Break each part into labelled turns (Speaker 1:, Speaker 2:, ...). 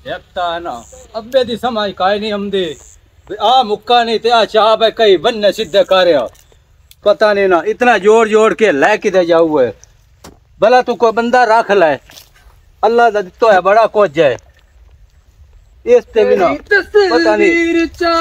Speaker 1: एकता है ना अब्बे दी समाई काई नहीं हमदी आ मुक्का नहीं ते आ चाप है कई बन्ने सीधे कार्य पता नहीं ना इतना जोड़ जोड़ के ले किधर जाऊ है भला तू कोई बंदा रख ले अल्लाह दा दित्तो है बड़ा कुछ है इस ते भी ना पता नहीं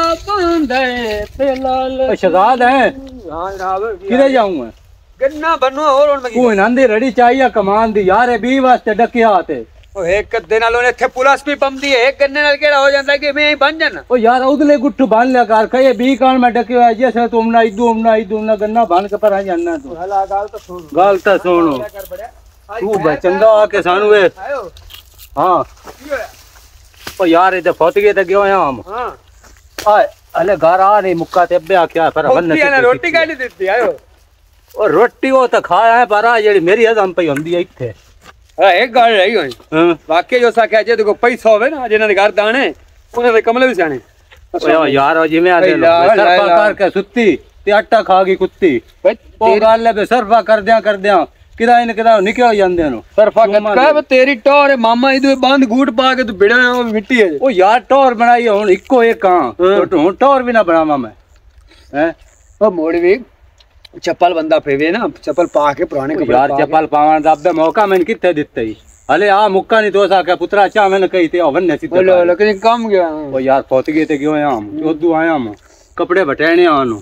Speaker 1: शहजाद है किधर जाऊं मैं
Speaker 2: गन्ना बनो और
Speaker 1: कोई नंदी रड़ी चाहिए कमान दी यार 20 वास्ते डके आते
Speaker 2: एक गद्दे नाल ओने थे पुलिस भी पमदी है एक गन्ने नाल केड़ा हो जांदा कि मैं ही बन जाना
Speaker 1: ओ यार उदले गुट्ठू बांध लिया कर कहे 20 कान में डके हुआ जैसे तुम ना इदू ना गन्ना बांध के पर आ जाना तू
Speaker 2: हला गाल तो
Speaker 1: सुनो तू बचंदा आके सानू वे हां ओ यार इधर फट गए त गयो हम हां आ अले घर आ नहीं मुक्का ते अब्बे आख्या पर बन्ने
Speaker 2: ने रोटी काटी देती आयो
Speaker 1: ओ रोटी वो तो खाया है पर आ जेडी मेरी हजम पई हुंदी है इथे
Speaker 2: एक गल रही हुई वाकई जो सा कह जे देखो पैसा होवे ना जिन्हां दे घर दाने उन्हां दे कमले भी जाने
Speaker 1: ओ यार जिवें आ सरफा करके सुत्ती ते आटा खा गई कुत्ती ओ गल है सरफा कर दिया किदा इन किदा निकल जांदे नो
Speaker 2: सरफा कह तेरी टोर है मामा इदे बांध गूट पा के तू बिड़ा मिट्टी है
Speaker 1: ओ यार टोर बनाई हुन इको एक हां तो हुन टोर भी ना बनावा मैं हैं
Speaker 2: ओ मोड़वी चप्पल बंदा पेवे ना चप्पल पा के पुराने
Speaker 1: कपड़े यार चप्पल पावन दा अबे मौका मैंने किथे दित्ते ही हले आ मुक्का नहीं तो सा के पुत्रा चा मैंने कही थे ओवन ने सीधा
Speaker 2: लो लेकिन काम गया
Speaker 1: ओ यार पहुंच गए थे क्यों हम चोदू आया हम कपड़े बटेने आनु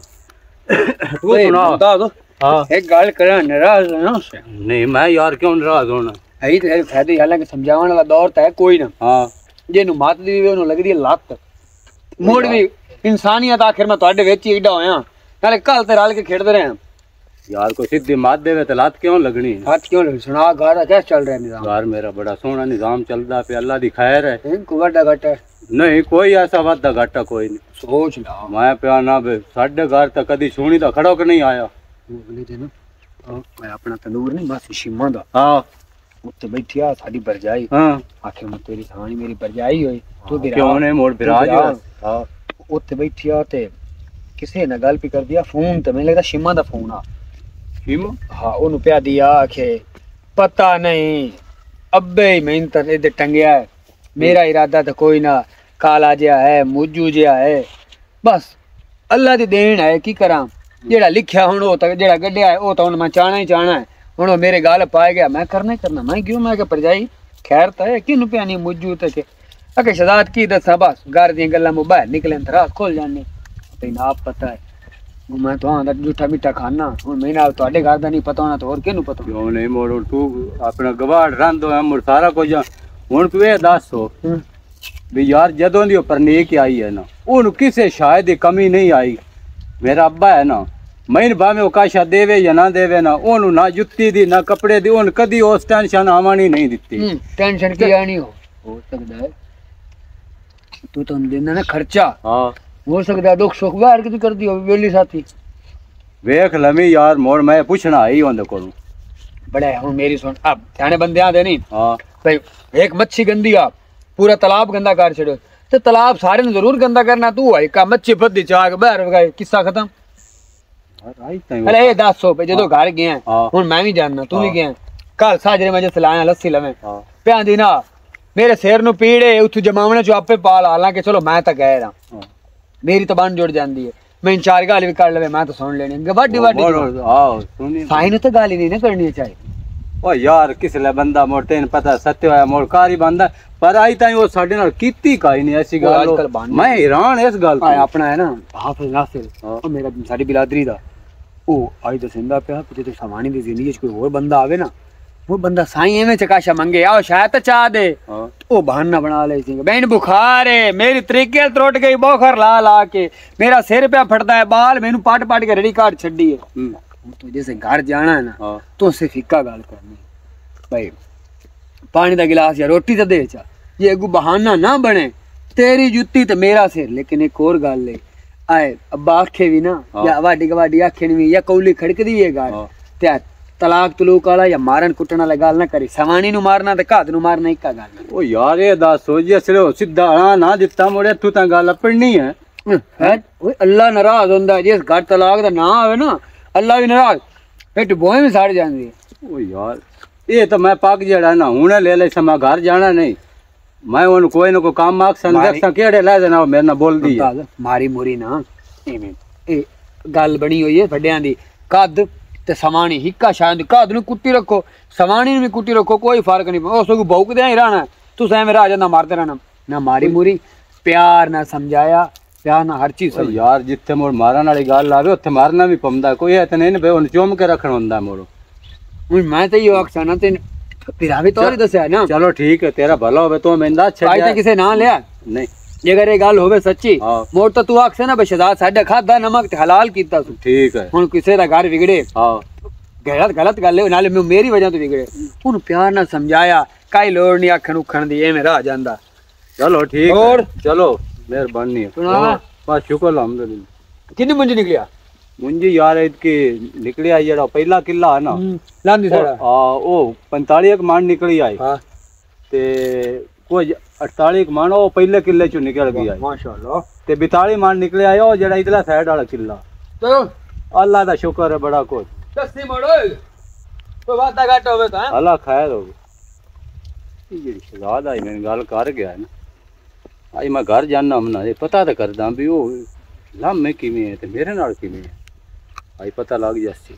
Speaker 1: तू सुना
Speaker 2: बता दो हां एक गाल करा नाराज है ना
Speaker 1: नहीं मैं यार क्यों नाराज होना
Speaker 2: है तेरे फायदे हालांकि समझावन वाला दौर है कोई ना हां जेनु मात दी वे ओनु लगदी लत मोड़ भी इंसानियत आखिर में ਤੁਹਾਡੇ ਵਿੱਚ ਹੀ ਏਡਾ ਹੋਇਆ नाले कल ते रल के खेडते रहे
Speaker 1: यार को सीधी मात देवे तो लात क्यों लगनी
Speaker 2: हाथ क्यों लग सुना घर कैसे चल रहा है निजाम
Speaker 1: घर मेरा बड़ा सोना निजाम चलदा पे अल्लाह दी खैर है
Speaker 2: को बड़ा घाटा
Speaker 1: नहीं कोई ऐसा वादा घाटा कोई नहीं
Speaker 2: सोच ला
Speaker 1: मैं पे ना बे साडे घर तक कदी सुनी दा खड़ो के नहीं आया
Speaker 2: बोले थे ना मैं अपना तंदूर नहीं बस शिमा दा
Speaker 1: हां
Speaker 2: उत्ते बैठी आ साडी बरजाई
Speaker 1: हां
Speaker 2: आखिर में तेरी कहानी मेरी बरजाई होई तू भी
Speaker 1: क्यों ने मोड़ बिराज
Speaker 2: हां उत्ते बैठी आ ते किसे ने गल भी कर दिया फोन तो मैंने लगता शिमा दा फोन आ
Speaker 1: शिमा
Speaker 2: हाँ ओनु प्या दिया आखे पता नहीं अब्बे ही मैं इधर टंगया है मेरा इरादा तो कोई ना काला जिहा है मुजू जिहा है बस अल्लाह दी देन है की करा जेड़ा लिखया हुन ओ तक जेड़ा गड्ढिया है ओ तो हुन मैं चाहना ही चाहना है हुन मेरे गाल पाए गया मैं करना ही करना मैं क्यों मैं के परजाई खैर तो है किनु प्या नहीं मुजू ते अके शहजाद की दसा बस घर दी गल्ला मोबाइल निकले रात खोल जाने आप पता है मैं तो आंदा जूठा मीठा खाना हुन मैंने ਤੁਹਾਡੇ घर दा नहीं पता होना तो और किनु पता
Speaker 1: क्यों नहीं मोड़ तू अपना गवाड़ रंदो है मुर सारा कुछ हुन तू ए दस हो भी यार जदों दी परनीक आई है ना ओनु किसे शायद कमी नहीं आई मेरा अब्बा है ना मैन भावे ओकाशा देवे या ना देवे ना ओनु ना जुत्ती दी ना कपड़े दी ओन कदी उस टेंशन आवानी नहीं दित्ती
Speaker 2: टेंशन की आनी हो सकता है तू तो देना ना खर्चा
Speaker 1: हां
Speaker 2: हो सकता है दुख सुख बाहर की कर दियो वेली साथी
Speaker 1: वेख लमी यार मोड़ मैं पूछना आई ओंदे कोल
Speaker 2: बड़ा है हुन मेरी सुन अब थाने बंदे आ दे नहीं
Speaker 1: हां
Speaker 2: भाई एक मच्छी गंदी आ पूरा तालाब गंदा कर छड़ो ते तालाब सारे ने जरूर गंदा करना तू है का मच्छी फद्दी चाक बाहर गए किस्सा खत्म अरे ये 10 पे जदों घर गया हुन मैं भी जानना तू भी गया कल साजरे में जस लाया लस्सी लवे प्या दी ना मेरे सिर नु पीड़े उठ जमावने जो आपे पाल हालांकि चलो मैं तो गए रहा मेरी तो बन जुड़ जाती है मैं चार गाली भी कर लवे मैं तो सुन लेनी वाडी वाडी साइन तो गाली नहीं ना करनी चाहिए
Speaker 1: ओ यार किसले बंदा मोटे ने पता सत्य है मोड़ कारी बंदा पर आई ताई वो साडे नाल कीती काई नहीं ऐसी गल मैं हैरान इस गल
Speaker 2: तो अपना है ना हाफिज नासिर ओ मेरा साडी बिरादरी दा ओ आई दसिंदा पे जे समानी दी जिंदगी च कोई और बंदा आवे ना वो बंदा साईं एवें चकाशा मंगे आओ शायद तो चाह दे ओ बहाना बना ले सी बहन बुखार है मेरी तरीके त्रुट गई बोखर ला ला के मेरा सिर पे फटता है बाल मैनू पाट पाट के रेडी कार्ड छड्डी है तो जैसे घर जाना है ना तो उससे फिक्का गाल करनी भाई पानी का गिलास या रोटी तो दे चा ये अगू बहाना ना बने तेरी जुत्ती तो मेरा सिर लेकिन एक और गल ले आए अब्बा आखे भी ना या वाडी गवाडी आखे नहीं या कौली खड़कदी है गाल ते तलाक तलूक वाला या मारन कुटन वाला गल ना करी सवानी नु मारना ते घात नु मारना एक गल ओ
Speaker 1: यार ये दस हो जे सिरो सीधा ना दित्ता मोड़े तू ता गल अपनी है
Speaker 2: ओए अल्लाह नाराज होंदा जिस घर तलाक दा ना आवे ना अल्लाह भी नाराज पेट बोए में सड़ जांदी
Speaker 1: ओ यार ये तो मैं पग जड़ा ना हुने ले ले समा घर जाना नहीं मैं उन कोई ना कोई काम मांग सन देख केड़े ले जाना मेरे ना बोल दी
Speaker 2: मारी मोरी ना ए गल बनी हुई है वड्डियां दी कद ते समानी हिक्का शायद कद नु कुट्टी रखो समानी नु कुट्टी रखो कोई फर्क नहीं उस को भौंकदे ही रहना तू एवें राजा ना मारते रहना ना मारी मुरी प्यार ना समझाया प्यार ना हर चीज
Speaker 1: यार जिथे मोड़ मारन वाली गल आवे उत्थे मारना भी पौंदा कोई है ते नहीं भाई हुन चुम के रखण हुंदा मोड़ो
Speaker 2: मैं तो यो अक्सर ना ते तेरा भी तो दसया ना
Speaker 1: चलो ठीक है तेरा भला होवे तो मैंदा
Speaker 2: छड्या आज किसे ना लिया
Speaker 1: नहीं
Speaker 2: अगर ये गल होवे सच्ची मोड़ तो तू आख से ना बशदाद साडे खादा नमक ते हलाल कीता तू
Speaker 1: ठीक है
Speaker 2: हुन किसे दा घर बिगड़े हां गलत गल है नाले मेरी वजह तो बिगड़े उन प्यार ना समझाया काई लोड़ नहीं आखण उखण दी एवें रह जांदा
Speaker 1: चलो ठीक है चलो मेहरबानी है बस शुक्र अल्हम्दुलिल्लाह
Speaker 2: कितनी मुंजी निकलिया
Speaker 1: मुंजी यार इसकी निकली आई जेड़ा पहला किला है ना
Speaker 2: लांदी सारा
Speaker 1: हां ओ 45 मान निकली आई
Speaker 2: हां ते
Speaker 1: कोई 48 मान ओ पहले किले चो निकल गया
Speaker 2: माशाल्लाह
Speaker 1: ते 42 मान निकले आया ओ जेड़ा इधरला साइड वाला किला
Speaker 2: तो
Speaker 1: अल्लाह दा शुक्र है बड़ा कुछ
Speaker 2: दस्ती मोड़ो कोई वादा घाटा होवे तो
Speaker 1: अल्लाह खैर हो ये जेड़ी शहजाद आई मैंने गल कर गया है ना आई मैं घर जाना हमना ये पता तो करदा भी ओ लामे किवें है ते मेरे नाल किवें है आई पता लग जासी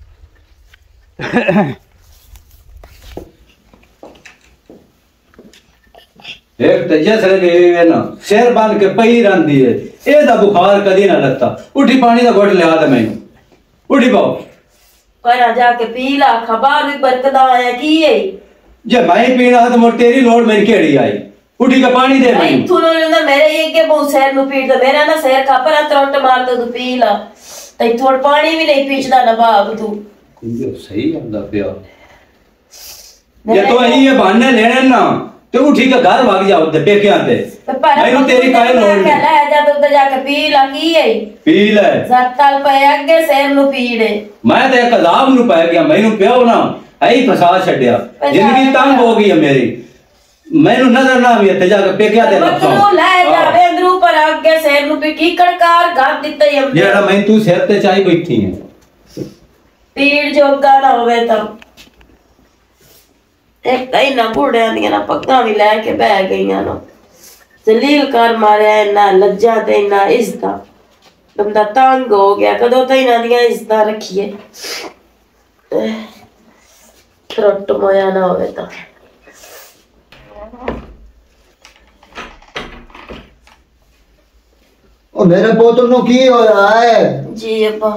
Speaker 1: एक तजसरे भी ना शेर बांध के पई रंदी है ए दा बुखार कदी ना लगता उठी पानी दा घोट लिया दे मैनू उठी पाओ
Speaker 3: पर जाके पी ला खबर भी बरकदा आया की है
Speaker 1: जे मैं पीना तो मोर तेरी लोड़ मेरी केड़ी आई उठी के पानी दे
Speaker 3: मैं तू ना मेरे ये के बहुत शहर नु पीट दे मेरा ना शहर का पर त्रोट मार दे तू पी ला तई थोड़ पानी भी नहीं पीचदा ना बाब तू
Speaker 1: सही आंदा पिया ये तो ये बहाने लेने ना तो उठी के घर भाग जाओ ते पेके आते मैं तेरी काहे लोड़ नहीं
Speaker 3: ले जा तो उधर जाके पी ला की है
Speaker 1: पी ले
Speaker 3: जत्तल पे अगे शहर नु पीड़े
Speaker 1: मैं ते एक अजाब नु पै गया मैनू पियो ना ऐ फसा छड्या जिंदगी तंग हो गई है मेरी मैनू नजर ना आवी ते जाके पेके आते
Speaker 3: तू ले जावे अंदर ऊपर अगे शहर नु पी की कड़कार गाद दित्ते हम
Speaker 1: जेड़ा मैं तू सिर ते चाई बैठी है
Speaker 3: पीड़ जोगा ना होवे तो एक कई ना बूढ़े आंदियां ना पक्का भी लेके बह गईयां ना जलील कर मारिया ना लज्जा ते ना इज्जत बंदा तंग हो गया कदों तो इन्हां दियां इज्जतां रखिए त्रुट मोया ना होवे तो
Speaker 4: ओ मेरे पोत्र नु की हो रहा है
Speaker 3: जी अब्बा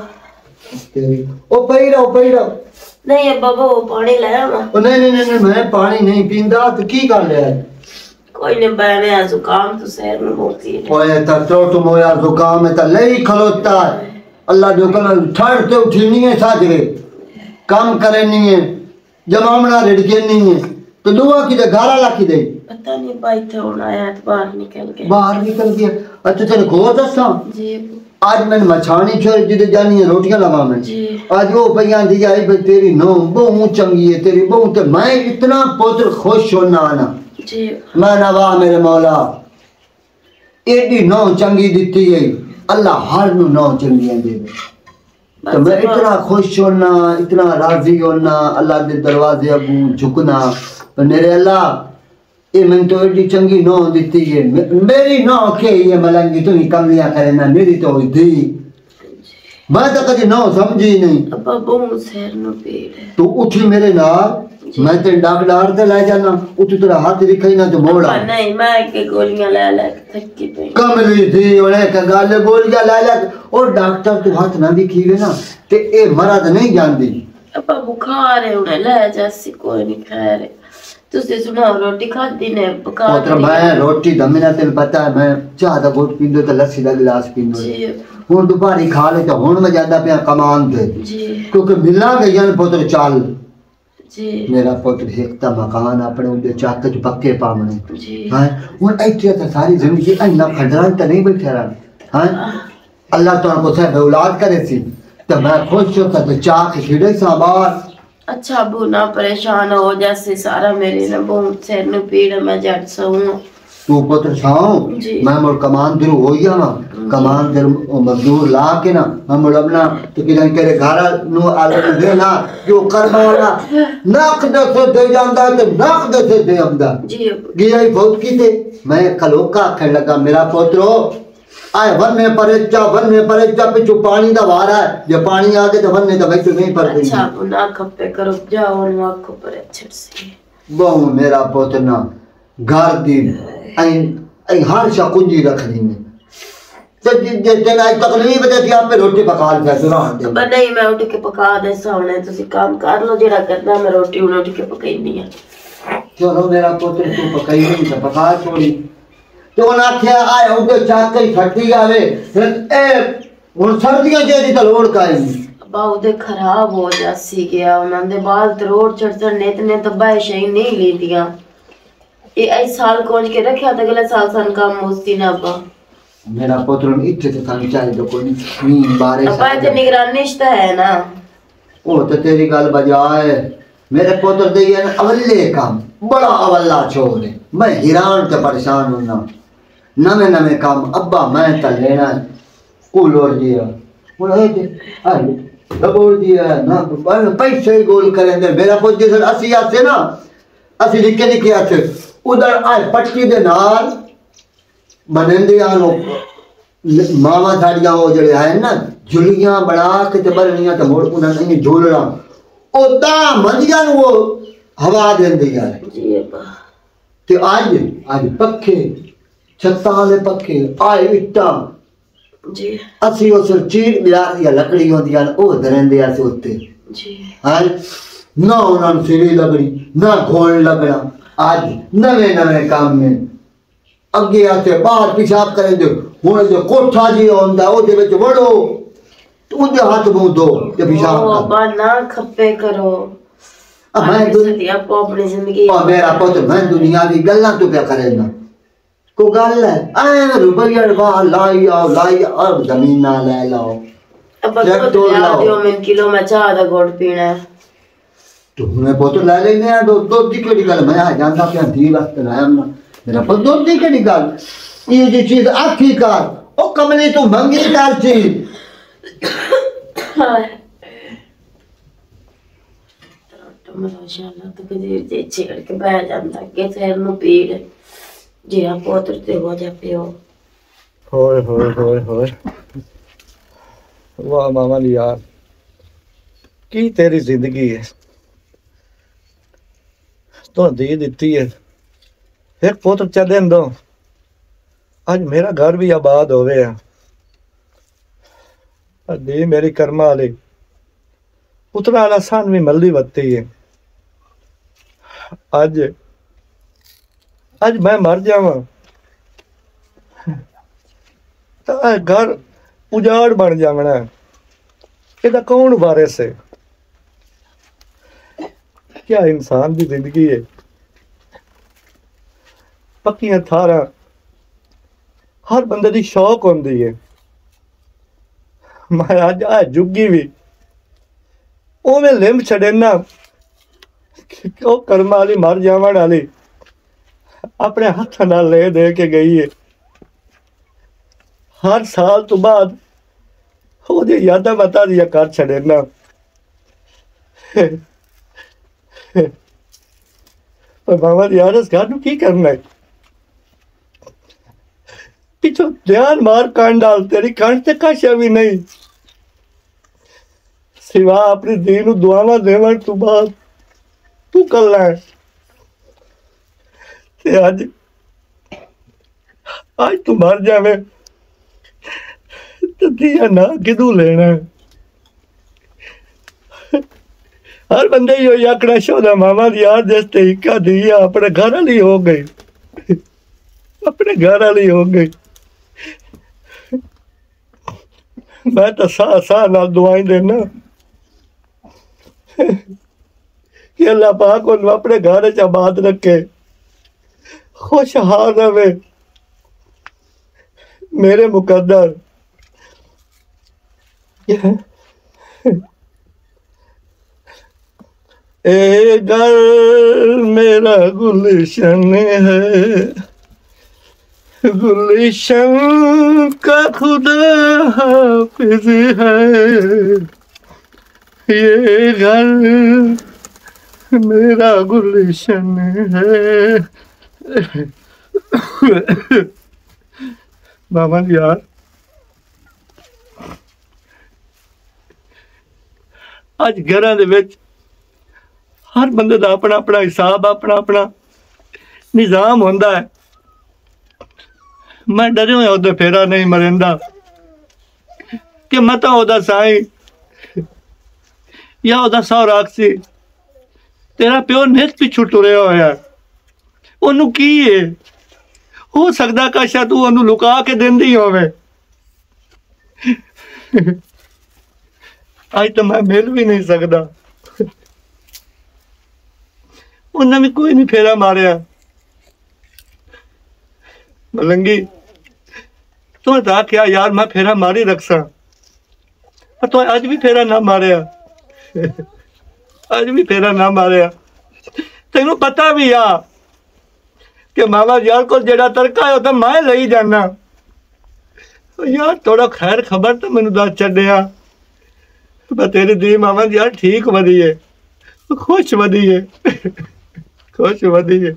Speaker 4: ओ पई रहो
Speaker 3: नहीं अब्बा वो पानी लाया मैं
Speaker 4: ओ नहीं मैं पानी नहीं पींदा तो की कर ले
Speaker 3: कोई नहीं बैठे आ जुकाम तो शहर में होती है
Speaker 4: ओए ता तो मोया जुकाम है ता लई खलोता अल्लाह जो कल ठड़ ते उठी नहीं है साजरे काम करे नहीं है जमामना रेड़के नहीं है तो दुआ की दे गारा ला की दे
Speaker 3: पता नहीं भाई थे होना आया तो बाहर निकल गया
Speaker 4: अच्छा तेरे को दसा
Speaker 3: जी
Speaker 4: आज मैंने मछानी छोड़ जिदे जानी है रोटियां लगा मैं आज वो भैया दी आई भाई तेरी नो बहु चंगी है तेरी बहु ते मैं इतना पुत्र खुश होना ना
Speaker 3: जी
Speaker 4: मैं ना वाह मेरे मौला एडी नो चंगी दिती है अल्लाह हर नु नो चंगी दे तो मैं इतना खुश होना इतना राजी होना अल्लाह के दरवाजे अबू झुकना तो मेरे अल्लाह ये मैं तो एडी चंगी नो दिती है मेरी नो के ये मलंगी तू ही कमियां करे ना मेरी तो दी मैं तो कभी नो समझी नहीं
Speaker 3: अब्बा बहुत शहर नु पीड़
Speaker 4: तू उठी मेरे नाल मैं ते डॉक्टर ते ले जाना उठ तेरा हाथ दिखाई ना तो मोड़ा
Speaker 3: नहीं मैं के गोलियां ले थकी पई
Speaker 4: कमली थी ओने का गाल गोलियां ले और डॉक्टर तू हाथ ना दिखीवे ना ते ए मरद नहीं जानदी
Speaker 3: अब्बा बुखार है उन्हें ले जासी कोई नहीं खैर तुझे सुना रोटी खादी ने बुखार
Speaker 4: पुत्र मैं रोटी दमिना तेन पता है मैं चाह दा घोट पींदो ते लस्सी दा गिलास पींदो
Speaker 3: जी
Speaker 4: हुन दोपहरी खा ले तो हुन मैं जांदा पिया कमान ते
Speaker 3: जी
Speaker 4: क्योंकि मिलना गया पुत्र चाल
Speaker 3: जी
Speaker 4: मेरा पुत्र हिकता मकान अपने उनके चाक च पक्के पावने
Speaker 3: जी
Speaker 4: हां हुन ऐथे तो सारी जिंदगी अन्ना खडरान तो नहीं बैठे रहा हां अल्लाह तो को से औलाद करे सी तो मैं खुश होता तो चाक खिड़े सा बाहर
Speaker 3: अच्छा अबू ना परेशान हो जैसे सारा मेरे ना बहुत सिर नु पीड़ मैं जट सऊं
Speaker 4: तू पुत्र छाओ
Speaker 3: जी
Speaker 4: मैं मोर कमान दिरु हो गया ना कमान दे मजदूर ला के ना हम अपना तो कि तेरे घर नु आले दे ना जो करवाना नाक दे दे जांदा ते नाक दे दे आंदा
Speaker 3: जी
Speaker 4: गिया बहुत की थे मैं कलोका आखन लगा मेरा पोतरो आए वन्ने परेचा पिछू पानी दा वारा है जे पानी आ गए तो वन्ने तो वैसे नहीं पर गई
Speaker 3: अच्छा ना खपे करो जाओ ना आंखों पर अच्छे से
Speaker 4: बहु मेरा पोतना घर दी आई हर शा कुंजी रखनी में तो जे तेरा तकलीफ दे थी आप पे रोटी पका ले सुरान दे
Speaker 3: पर नहीं मैं उठ के पका दे सामने तुसी काम कर लो जेड़ा करना मैं रोटी उठ के पकाईनी है
Speaker 4: चलो मेरा पोत्र तू पकाई नहीं तो पका छोड़ी तो उन आख्या आए उनके चाक कई फटी आवे ए उन सर्दियां जेदी तो लोड़ काएगी
Speaker 3: बाऊ दे खराब हो जासी गया उन्हां दे बाल ते रोड चढ़ ने तबाह शई नहीं लीदियां ये आई साल कोंज के रखया तो अगले साल सन काम मुस्ती ना बा
Speaker 4: मेरा पुत्र इच्छे तो थानी चाहिए तो कोई नहीं बारे
Speaker 3: अब्बा ते निगरानी तो है ना
Speaker 4: ओ तो तेरी गल बजाए मेरे पुत्र दे ये अवल्ले काम बड़ा अवल्ला छोड़ मैं हैरान ते परेशान होना नवे नवे काम अब्बा मैं तो लेना स्कूल और दिया बोल दिया ना पैसे गोल करेंगे मेरा पुत्र जिस 80 आते ना 80 निके आते उधर आज पट्टी दे नाल बनेंदे आनो मामा साड़ियां वो जड़े है ना झुलियां बना के ते बरनियां ते मोड़ उन्हां नहीं झोलना ओदा मंदियां वो हवा देंदी यार
Speaker 3: जी अब्बा
Speaker 4: ते आज पक्के छत्ता वाले पक्के आए इट्टा
Speaker 3: जी
Speaker 4: असी उस चीर बिलार या लकड़ी होंदी यार ओ दरेंदे आसे उत्ते
Speaker 3: जी
Speaker 4: आज ना उन्हां सिरी लगड़ी ना घोल लगना आज नवे नवे काम में अगे आते बाहर पेशाब करें दो हुण जो कोठा जी होंदा ओदे विच वड़ो उदे हाथ मुंह धो ते पेशाब कर
Speaker 3: अब्बा ना खपे करो
Speaker 4: अब मैं
Speaker 3: दुनिया को अपनी जिंदगी
Speaker 4: और मेरा पुत्र मैं दुनिया की गल्लां तो क्या करेगा को गल है ऐ रुपया लाई आओ जमीन ना ले लाओ
Speaker 3: अब्बा तो ला दियो मैं किलो में चाह दा घोट पीना है
Speaker 4: तो मैं पुत्र ले लेने आ दो दी केड़ी गल मैं आ जांदा पे दी वास्ते लाया ना मेरा पुत्र दो दी केड़ी गल ये जी चीज आखी कर ओ कमली तू मंगी कर चीज
Speaker 3: माशाअल्लाह तो कदीर जे छेड़ के बह जांदा के सिर नु पीड़ जे आ पुत्र ते हो जा पियो
Speaker 5: होए वाह मामा यार की तेरी जिंदगी है तो दी दिती है एक पुत्र चले दो आज मेरा घर भी आबाद हो गया दी मेरी कर्मा वाली पुत्र वाला सान भी मल्ली बत्ती है आज मैं मर जावा तो घर उजाड़ बन जावना ये कौन बारे से क्या इंसान की जिंदगी है पक्कियां थारा हर बंदे की शौक होंदी है मैं अज आ जुगी भी ओवें लिंब छड़ेना ओ कर्मा वाली मर जावन वाली अपने हाथ नाल ले दे के गई है हर साल तो बाद ओदी यादां बता दिया कर छड़ेना पर बाबा यार इस घर की करना है पिछो ध्यान मार कान डाल तेरी कान से कशा भी नहीं सिवा अपनी धी नूं दुआवां देवन तू बाद तू कल है ते आज तू मर जावे तो दिया ना किदू लेना हर बंदे ही आकड़ा शोदा मामा दी यार जैसे हिक्का दिया अपने घर वाली हो गई अपने घर वाली हो गई मैं तो सा नाल दुआई देना कि अल्लाह पाक उन्हें अपने घर च आबाद रखे खुशहाल रहे मेरे मुकद्दर ए घर मेरा गुलशन है गुलशन का खुदा हाफिज है, ये घर मेरा गुलशन है। मामा जी यार, ਅੱਜ ਘਰਾਂ ਦੇ ਵਿੱਚ ਹਰ ਬੰਦੇ ਦਾ ਆਪਣਾ ਆਪਣਾ ਹਿਸਾਬ, ਆਪਣਾ ਆਪਣਾ ਨਿਜ਼ਾਮ ਹੁੰਦਾ ਹੈ। ਮੈਂ ਡਰਿਆ ਹੋਇਆ ਉਹਦੇ ਫੇਰਾ ਨਹੀਂ ਮਰਿੰਦਾ ਕਿ ਮੈਂ ਤਾਂ ਉਹਦਾ ਸਾਈਂ ਜਾਂ ਉਹਦਾ ਸੌਰਾਖ ਸੀ। ਤੇਰਾ ਪਿਓ ਨਿਤ ਪਿੱਛੋਂ ਟੁਰਿਆ ਹੋਇਆ, ਉਹਨੂੰ ਕੀ ਹੈ? ਹੋ ਸਕਦਾ ਕਾਸ਼ਾ ਤੂੰ ਉਹਨੂੰ ਲੁਕਾ ਕੇ ਦਿੰਦੀ ਹੋਵੇ। ਅੱਜ ਤਾਂ ਮੈਂ ਮਿਲ ਵੀ ਨਹੀਂ ਸਕਦਾ। ਉਹਨਾਂ ਵੀ ਕੋਈ ਨਹੀਂ ਫੇਰਾ ਮਾਰਿਆ। ਮਲੰਗੀ ਤੂੰ ਤਾਂ ਆਖਿਆ ਯਾਰ ਮੈਂ ਫੇਰਾ ਮਾਰੀ ਰੱਖਸਾਂ, ਪਰ ਤੂੰ ਅੱਜ ਵੀ ਫੇਰਾ ਨਾ ਮਾਰਿਆ। ਅੱਜ ਵੀ ਫੇਰਾ ਨਾ ਮਾਰਿਆ। ਤੈਨੂੰ ਪਤਾ ਵੀ ਆ ਕਿ ਮਾਵਾ ਯਾਰ ਕੋਲ ਜਿਹੜਾ ਤਰਕਾ ਹੈ ਉਹ ਤਾਂ ਮੈਂ ਲਈ ਜਾਣਾ। ਯਾਰ ਥੋੜਾ ਖੈਰ ਖਬਰ ਤਾਂ ਮੈਨੂੰ ਦੱਸ ਛੱਡਿਆ। ਮੈਂ ਤੇਰੀ ਦੀ ਮਾਵਾ ਯਾਰ ਠੀਕ ਵਧੀਏ, ਖੁਸ਼ ਵਧੀਏ, ਖੁਸ਼ ਵਧੀਏ।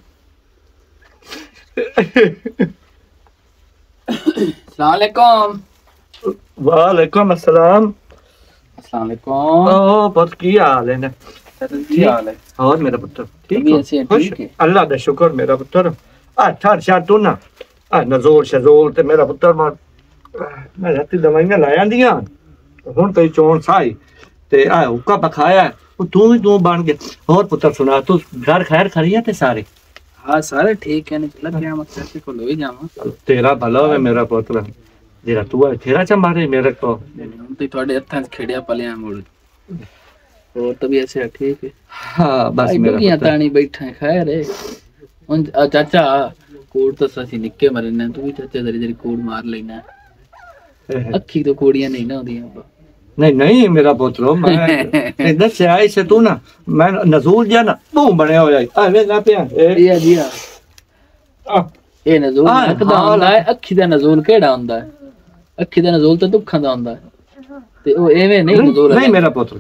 Speaker 2: अस्सलामुअलैकुम।
Speaker 5: वालेकुम अस्सलाम।
Speaker 2: अस्सलामुअलैकुम।
Speaker 5: ओ बहुत की हाल है ना?
Speaker 2: की हाल है?
Speaker 5: और मेरा पुत्र ठीक
Speaker 2: तबीयत से
Speaker 5: है? खुश
Speaker 2: ठीक है?
Speaker 5: अल्लाह का शुक्र मेरा पुत्र। ठहर शार तू ना नजोर शजोर ते मेरा पुत्र मैं राती दवाइयां लाया दियां हुण तेरी चोन साई ते हुक्का पखाया तू भी तू बन गया। और पुत्र सुना तू घर खैर खरी है ते सारे?
Speaker 2: हाँ सारे ठीक है। निकला क्या मतलब से को ले जावा।
Speaker 5: तेरा भला होवे मेरा पुत्र। जेरा तू है तेरा च मारे मेरे को
Speaker 2: ਹੁਣ ਤੇ ਤੁਹਾਡੇ ਹੱਥਾਂ 'ਚ ਖੇੜਿਆ ਪਲਿਆ ਮੁੜ। ਹੋਰ ਤਬੀਅਤ ਸੇ ठीक है?
Speaker 5: हाँ बस मेरा
Speaker 2: ਕੀ
Speaker 5: पुत्र
Speaker 2: ਤਾਣੀ ਬੈਠਾ ਖੈਰ ਹੈ। ਹੁਣ ਚਾਚਾ ਕੋੜ ਤਾਂ ਅਸੀਂ ਨਿੱਕੇ ਮਰਨੇ ਤੂੰ ਵੀ ਚਾਚਾ ਜਰੀ ਕੋੜ ਮਾਰ ਲੈਣਾ। ਅੱਖੀ ਤੋਂ ਕੋੜੀਆਂ ਨਹੀਂ ਨਾ ਆਉਂਦੀਆਂ।
Speaker 5: नहीं नहीं मेरा पुत्र मैं दस आई से तू ना मैं नजूर जा ना तू बने हो जाए आ वे ना पिया
Speaker 2: ਜੀ ਆ ਜੀ ਆ ਇਹ ਨਜ਼ੂਲ ਨਕਦਾ ਹੁੰਦਾ ਹੈ। ਅੱਖੀ ਦਾ ਨਜ਼ੂਲ ਕਿਹੜਾ ਹੁੰਦਾ ਹੈ? ਅੱਖੀ ਦਾ ਨਜ਼ੂਲ ਤਾਂ ਦੁੱਖਾਂ ਦਾ ਹੁੰਦਾ ਹੈ ਤੇ ਉਹ ਐਵੇਂ ਨਹੀਂ ਨਜ਼ੂਲ
Speaker 5: नहीं मेरा पुत्र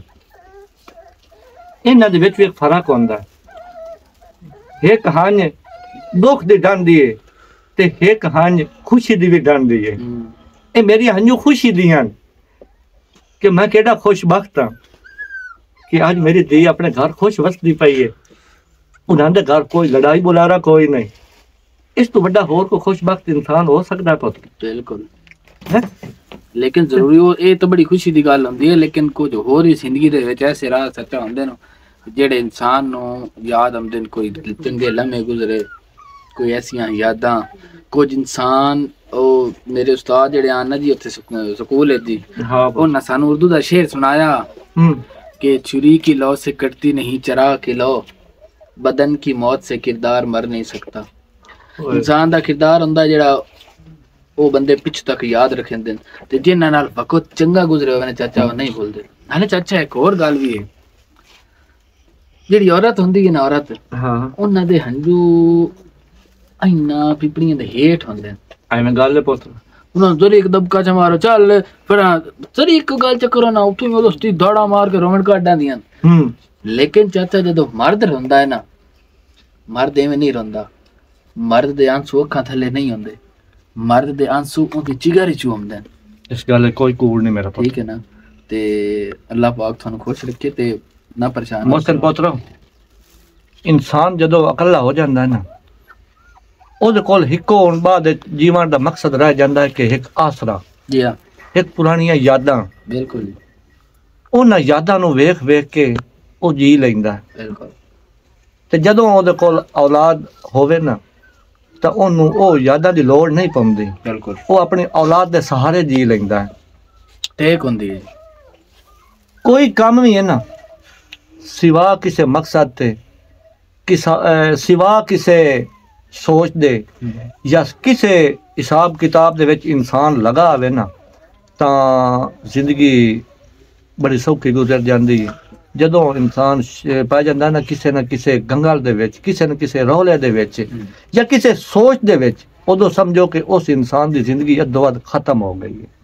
Speaker 5: ਇਹਨਾਂ ਦੇ ਵਿੱਚ ਵੀ ਇੱਕ ਫਰਕ ਹੁੰਦਾ ਹੈ। ਇੱਕ ਕਹਾਣੀ ਦੁੱਖ ਦੀ ਡਾਂਦੀ ਹੈ ਤੇ ਇੱਕ ਕਹਾਣੀ ਖੁਸ਼ੀ ਦੀ ਵੀ ਡਾਂਦੀ ਹੈ। ਇਹ ਮੇਰੀ ਹੰਝੂ ਖੁਸ਼ੀ ਦੀਆਂ कि मैं केड़ा खुशबख्त हाँ कि आज मेरी धी अपने घर खुश वसदी पई है। उन्होंने घर कोई लड़ाई बुलारा कोई नहीं। इस तो बड़ा होर को खुशबख्त इंसान हो सकता है पुत्र?
Speaker 2: बिल्कुल है। लेकिन जरूरी हो ये तो बड़ी खुशी दी गल हुंदी है। लेकिन कुछ होर ही जिंदगी दे विच ऐसे राह सच्चा हुंदे ने जेड़े इंसान नूं याद आउंदे ने। कोई चंगे लम्हे गुजरे, कोई ऐसियां यादां। कुछ इंसान ओ मेरे उस्ताद जेड़े आन ना जी उत्थे स्कूल है जी
Speaker 5: हाँ
Speaker 2: उन्होंने सानू उर्दू दा शेर सुनाया कि छुरी की लौ से कटती नहीं चरा की लौ, बदन की मौत से किरदार मर नहीं सकता। इंसान दा किरदार हुंदा जेड़ा ओ बंदे पिछ तक याद रखिंदे ने ते जिन्हां नाल वक्त चंगा गुजरे होवे ने चाचा ओ नहीं भूलदे। हाले चाचा एक और गल भी है जेड़ी औरत हुंदी है ना औरत
Speaker 5: हाँ
Speaker 2: उन्हां दे हंजू इन्ना पिपड़ियां दे हेठ हुंदे ने।
Speaker 5: एवें गल है पुत्र।
Speaker 2: उन्होंने जरी एक दबका च मारो चल फिर जरी एक गल च करो ना उठो में दोस्ती दौड़ा मार के रोमन काट दियां। लेकिन चाचा जदों मर्द रोंदा है ना मर्द एवें नहीं रोंदा। मर्द दे आंसू अखां थल्ले नहीं होंदे। मर्द दे आंसू उनदी जिगर च हुंदे ने।
Speaker 5: इस गल कोई कूड़ नहीं मेरा पुत्र।
Speaker 2: ठीक है ना? ते अल्लाह पाक थानू खुश रखे ते ना परेशान
Speaker 5: मोहसिन पुत्र इंसान जदों अकेला हो जांदा है ना ਉਹਦੇ ਕੋਲ ਇੱਕੋ ਹੁਣ ਬਾਅਦ ਜੀਵਨ ਦਾ ਮਕਸਦ ਰਹਿ ਜਾਂਦਾ ਹੈ ਕਿ ਇੱਕ ਆਸਰਾ
Speaker 2: जी हाँ
Speaker 5: ਇੱਕ ਪੁਰਾਣੀਆਂ ਯਾਦਾਂ
Speaker 2: बिल्कुल
Speaker 5: ਉਹਨਾਂ ਯਾਦਾਂ ਨੂੰ ਵੇਖ ਵੇਖ ਕੇ ਉਹ ਜੀ ਲੈਂਦਾ ਹੈ।
Speaker 2: बिल्कुल
Speaker 5: ਤੇ ਜਦੋਂ ਉਹਦੇ ਕੋਲ ਔਲਾਦ ਹੋਵੇ ਨਾ ਤਾਂ ਉਹਨੂੰ ਉਹ ਯਾਦਾਂ ਦੀ ਲੋੜ ਨਹੀਂ ਪੈਂਦੀ।
Speaker 2: बिल्कुल
Speaker 5: ਉਹ ਆਪਣੀ ਔਲਾਦ ਦੇ ਸਹਾਰੇ ਜੀ ਲੈਂਦਾ ਹੈ।
Speaker 2: टेक हुंदी है
Speaker 5: ਕੋਈ ਕੰਮ ਵੀ ਹੈ ਨਾ ਸਿਵਾ ਕਿਸੇ ਮਕਸਦ ਤੇ ਸਿਵਾ ਕਿਸੇ ਸੋਚ ਦੇ ਜਾਂ ਕਿਸੇ ਹਿਸਾਬ ਕਿਤਾਬ ਦੇ ਵਿੱਚ ਇਨਸਾਨ ਲਗਾ ਹੋਵੇ ਨਾ ਤਾਂ ਜ਼ਿੰਦਗੀ ਬੜੀ ਸੌਖੀ ਗੁਜ਼ਰ ਜਾਂਦੀ ਹੈ। ਜਦੋਂ ਇਨਸਾਨ ਪੈ ਜਾਂਦਾ ਨਾ ਕਿਸੇ ਗੰਗਲ ਦੇ ਵਿੱਚ, ਕਿਸੇ ਨਾ ਕਿਸੇ ਰੌਲੇ ਦੇ ਵਿੱਚ ਜਾਂ ਕਿਸੇ ਸੋਚ ਦੇ ਵਿੱਚ उदो समझो कि उस इंसान की जिंदगी अद्धो-अध खत्म हो गई है।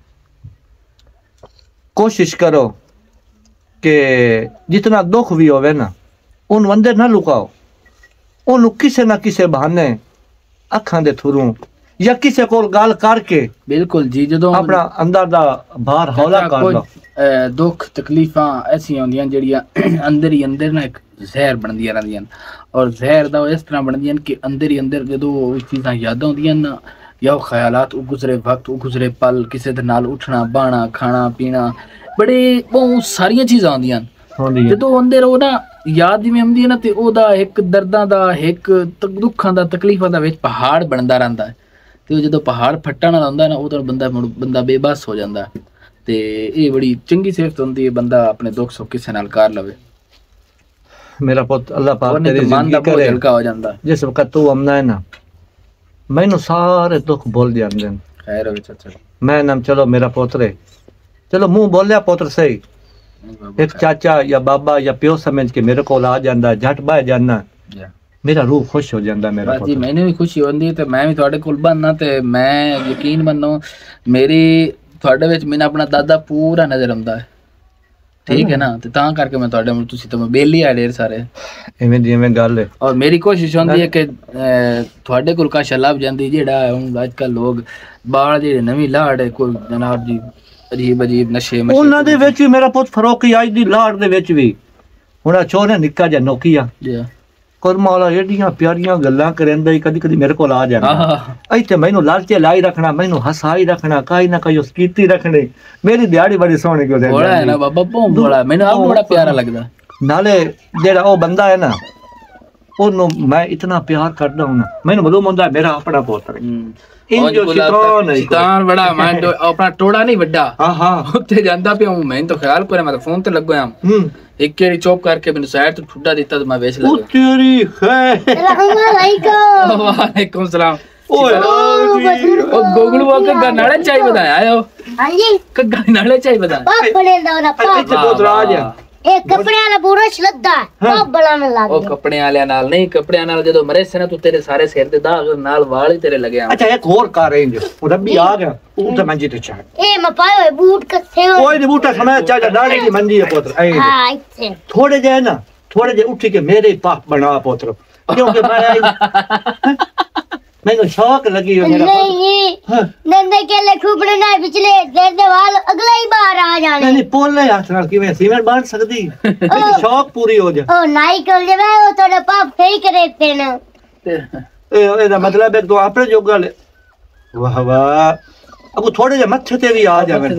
Speaker 5: कोशिश करो कि जितना दुख भी होवे ना उन अंदर ना लुकाओ, उन किसी ना किसी बहाने अखां दे थ्रू या किसी को गल करके
Speaker 6: बिल्कुल जी, जो
Speaker 5: अपना अंदर दा बाहर हौला कर लो।
Speaker 6: दुख तकलीफां ऐसियां होंदियां जेड़ियां अंदर ही अंदर ना एक जहर बनदियां रहिंदियां, और जहर दा इस तरह बनदियां कि अंदर ही अंदर जो चीज़ां याद होंदियां ना, या ख्यालात गुजरे वक्त गुजरे पल, किसी दे नाल उठना बहना खाना पीना, बड़े बहुत सारियां चीज़ां होंदियां जो अंदर वो ना याद जिवें आउंदी है ना, ते ओदा एक दर्दां दा एक दुखां दा तकलीफां दा विच पहाड़ बनदा रहिंदा है। ते जो पहाड़ फट्टण वाला हुंदा ना उधर बंदा बेबस हो जांदा। ते ये बड़ी चंगी सिफत होंदी है, बंदा अपने दुख सुख किसी नाल कर लवे।
Speaker 5: मेरा पुत अल्लाह पाक
Speaker 6: तेरी
Speaker 5: तेरी
Speaker 6: मन दा
Speaker 5: जिंदगी
Speaker 6: बोझ
Speaker 5: करे।
Speaker 6: हल्का हो जांदा।
Speaker 5: जिस वक्त तू आमना है ना मैनू सारे दुख भूल जांदे न।
Speaker 6: खैर होवे चाचा।
Speaker 5: मैं नाम चलो मेरा पोतरे, चलो मुंह बोलिया पुत्र सही, एक चाचा या बाबा या प्यो समझ के मेरे को आ जांदा, झट बह जाना, मेरा रूह खुश हो जाता। मेरा
Speaker 6: जी मैंने भी खुशी होंदी है, ते मैं भी थोड़े कोल बनना, ते मैं यकीन मनो मेरी थोड़े विच मैंने अपना दादा पूरा नजर आंदा है, ठीक है ना, ते तां करके मैं थोड़े तुसी तो बेली आ ढेर सारे
Speaker 5: इवें दी इवें गल है।
Speaker 6: और मेरी कोशिश होंदी है कि थोड़े कोल काशा लभ जांदी जेड़ा हुण अजकल लोग बाल जेड़े नवीं लाड़ है कोई जनाब जी अजीब अजीब नशे मशे
Speaker 5: उन्हां दे विच भी मेरा पुत फरोकी आज दी लाड़ दे विच भी हुण छोरे निक्का जिहा नोकिया
Speaker 6: जी
Speaker 5: कुरमा वाला एडियां प्यारियां गल्लां करंदा, कदी कदी मेरे कोल आ जांदा, इत्थे मैनू लालचे लाई रखना, मैनू हसाई रखना, काई ना काई उसकीती रखनी, मेरी दिहाड़ी बड़ी सोहनी गुजर
Speaker 6: बड़ा है ना बाबा, बहुत बड़ा, मैनू आप बड़ा प्यारा लगदा।
Speaker 5: नाले जेड़ा ओ बंदा है ना ओनू मैं इतना प्यार करदा हूं ना, मैनू मालूम होंदा मेरा अपना पुत्र है। इन जो शैतान है,
Speaker 6: शैतान बड़ा मैं अपना टोड़ा नहीं वड्डा,
Speaker 5: हां हां
Speaker 6: उत्ते जांदा पिया हूं, मैं तो ख्याल करे, मैं तो फोन ते लगो हूं, एक केड़ी चौप करके मैंने साइड तो ठुड्डा दिता तो मैं वेच लगा।
Speaker 5: ओ तेरी खैर,
Speaker 6: वालेकुम सलाम।
Speaker 5: ओए
Speaker 6: ओ गोगलू वो कग्गा नाले चाय बताया आयो।
Speaker 7: हां जी
Speaker 6: कग्गा नाले चाय बता
Speaker 7: पाप बने दा ना पाप
Speaker 5: इत्थे बहुत राज है।
Speaker 7: ए कपड़े वाला पूरा छलदा पाप बनाने लग
Speaker 6: ओ कपड़े वाले नाल नहीं, कपड़े नाल जदों मरे से ना तू तेरे सारे सिर दे दाग नाल वाल ही तेरे लगे आ।
Speaker 5: अच्छा एक और का रेंज ओ रब्बी आ गया ऊ तो मंजी ते चाह
Speaker 7: ए मैं पायो है बूट कथे हो
Speaker 5: कोई नहीं बूटा समय चाचा दाढ़ी की मंजी है पुत्र ऐ
Speaker 7: हां इथे
Speaker 5: थोड़े जे ना थोड़े जे उठ के मेरे पाप बना पुत्र, क्योंकि मैं मैंने शौक लगी हो मेरा
Speaker 7: नहीं नंदे के ले खूबड़े ना पिछले देर दे वाल अगला ही बाहर आ जाने
Speaker 5: नहीं पोले हाथ नाल किवें सीमेंट बांध सकदी, शौक पूरी हो जा।
Speaker 7: ओ नाई कर ले वो थोड़ा पाप सही करे थे ना
Speaker 5: ए एदा मतलब है तो आपने जो गल वाह वाह अब थोड़े जे मत्थे ते भी आ जावे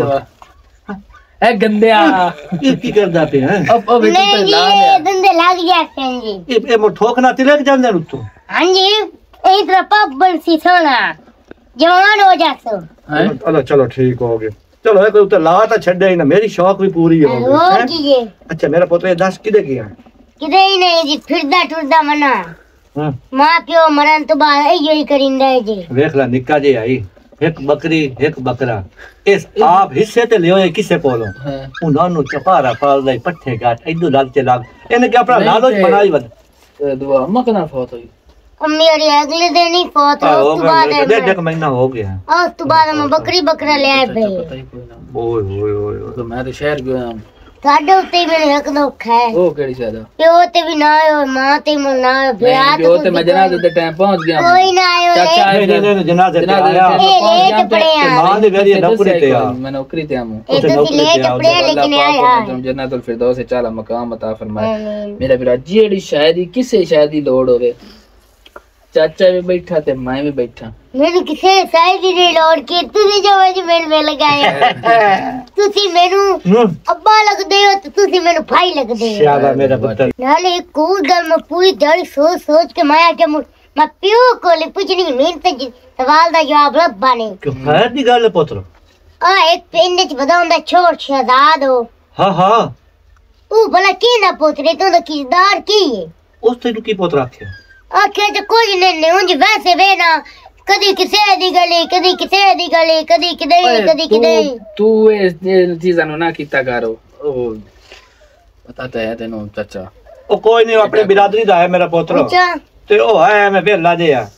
Speaker 6: ए गंदिया
Speaker 5: ये की करदा पे हैं।
Speaker 6: अब
Speaker 7: नहीं ये धंधे लग जाते हैं जी,
Speaker 5: ए मो ठोकना तिलक जांदे न तो
Speaker 7: हां जी एक तरह पाप बन सी सोना जवान हो जासो
Speaker 5: चलो चलो ठीक हो गया, चलो कोई उते ला ता छड्डे ही ना, मेरी शौक भी पूरी हो गई।
Speaker 7: और की
Speaker 5: अच्छा मेरा पुत्र 10 किदे किया
Speaker 7: किदे ही नहीं जी, फिरदा टुरदा मना
Speaker 5: हां
Speaker 7: मां प्यो मरण तो बाद यही करिंदा है जी।
Speaker 5: देख ला निक्का जे आई एक बकरी एक बकरा, इस आप हिस्से ते लियो किसे कोलो उन्हां नु चपारा पाल दे पट्ठे गाट इदू लालचे लाग इने के अपना लालच बनाई वद
Speaker 6: दुआ अम्मा कना फोत हुई
Speaker 7: अम्मी और अगले दिन ही फोत हो तो बाद
Speaker 5: डेढ़ महीना हो गया
Speaker 7: और तो बाद में बकरी बकरा ले आए भाई।
Speaker 5: ओए ओए ओए
Speaker 6: तो मैं तो शहर गया हूं,
Speaker 7: साडे उत्ते मेरे हक दुख है
Speaker 6: ओ केड़ी शादा
Speaker 7: प्यो ते भी ना आयो मां ते भी ना आयो ब्याह
Speaker 6: जो ते मैं जनाजे दे टाइम पहुंच गया
Speaker 7: कोई ना आयो
Speaker 6: चाचा
Speaker 5: नहीं जनाजे ते आया
Speaker 7: लेट पड़े
Speaker 5: मां दे घर नौकरी ते आ
Speaker 6: मैं नौकरी ते हूं,
Speaker 7: ए तो लेट पड़े लेकिन आया
Speaker 6: तुम जन्नतुल फिरदौस से चाला मकाम अता फरमाए मेरा भी जेड़ी शायदी किसे शायदी लोड़ होवे, चाचा भी बैठा ते मैं भी बैठा,
Speaker 7: मैंने किसे शायदी दी लोड़ की तुसी जो आज मेल में लगाया तुसी मेनू अब्बा लगदे हो तो तुसी मेनू भाई लगदे हो।
Speaker 5: शाबाश मेरा पुत्र।
Speaker 7: नाले एक और गल मैं पूरी दिहाड़ी सोच सोच के माया के मैं प्यो को ले पूछनी मेहनत सवाल दा जवाब लब्बा नहीं।
Speaker 5: क्यों खैर दी गल है पुत्र
Speaker 7: आ एक पिंड च बदाउंदा छोट शहजाद हो
Speaker 5: हां हां
Speaker 7: ओ भला की ना पुत्रे तो किरदार की है
Speaker 5: उस तेनु की पुत्र आखे
Speaker 7: आखे तो कुछ नहीं उंज वैसे वे ना कदी किसे दी गली कदी किसे दी गली कदी किदे
Speaker 6: तू इस चीज़ां नु ना कीता करो ओ पता तो है तेनु चाचा
Speaker 5: ओ कोई नहीं अपने बिरादरी दा है मेरा पुत्र
Speaker 7: अच्छा
Speaker 5: ते ओ है मैं वेला जे आ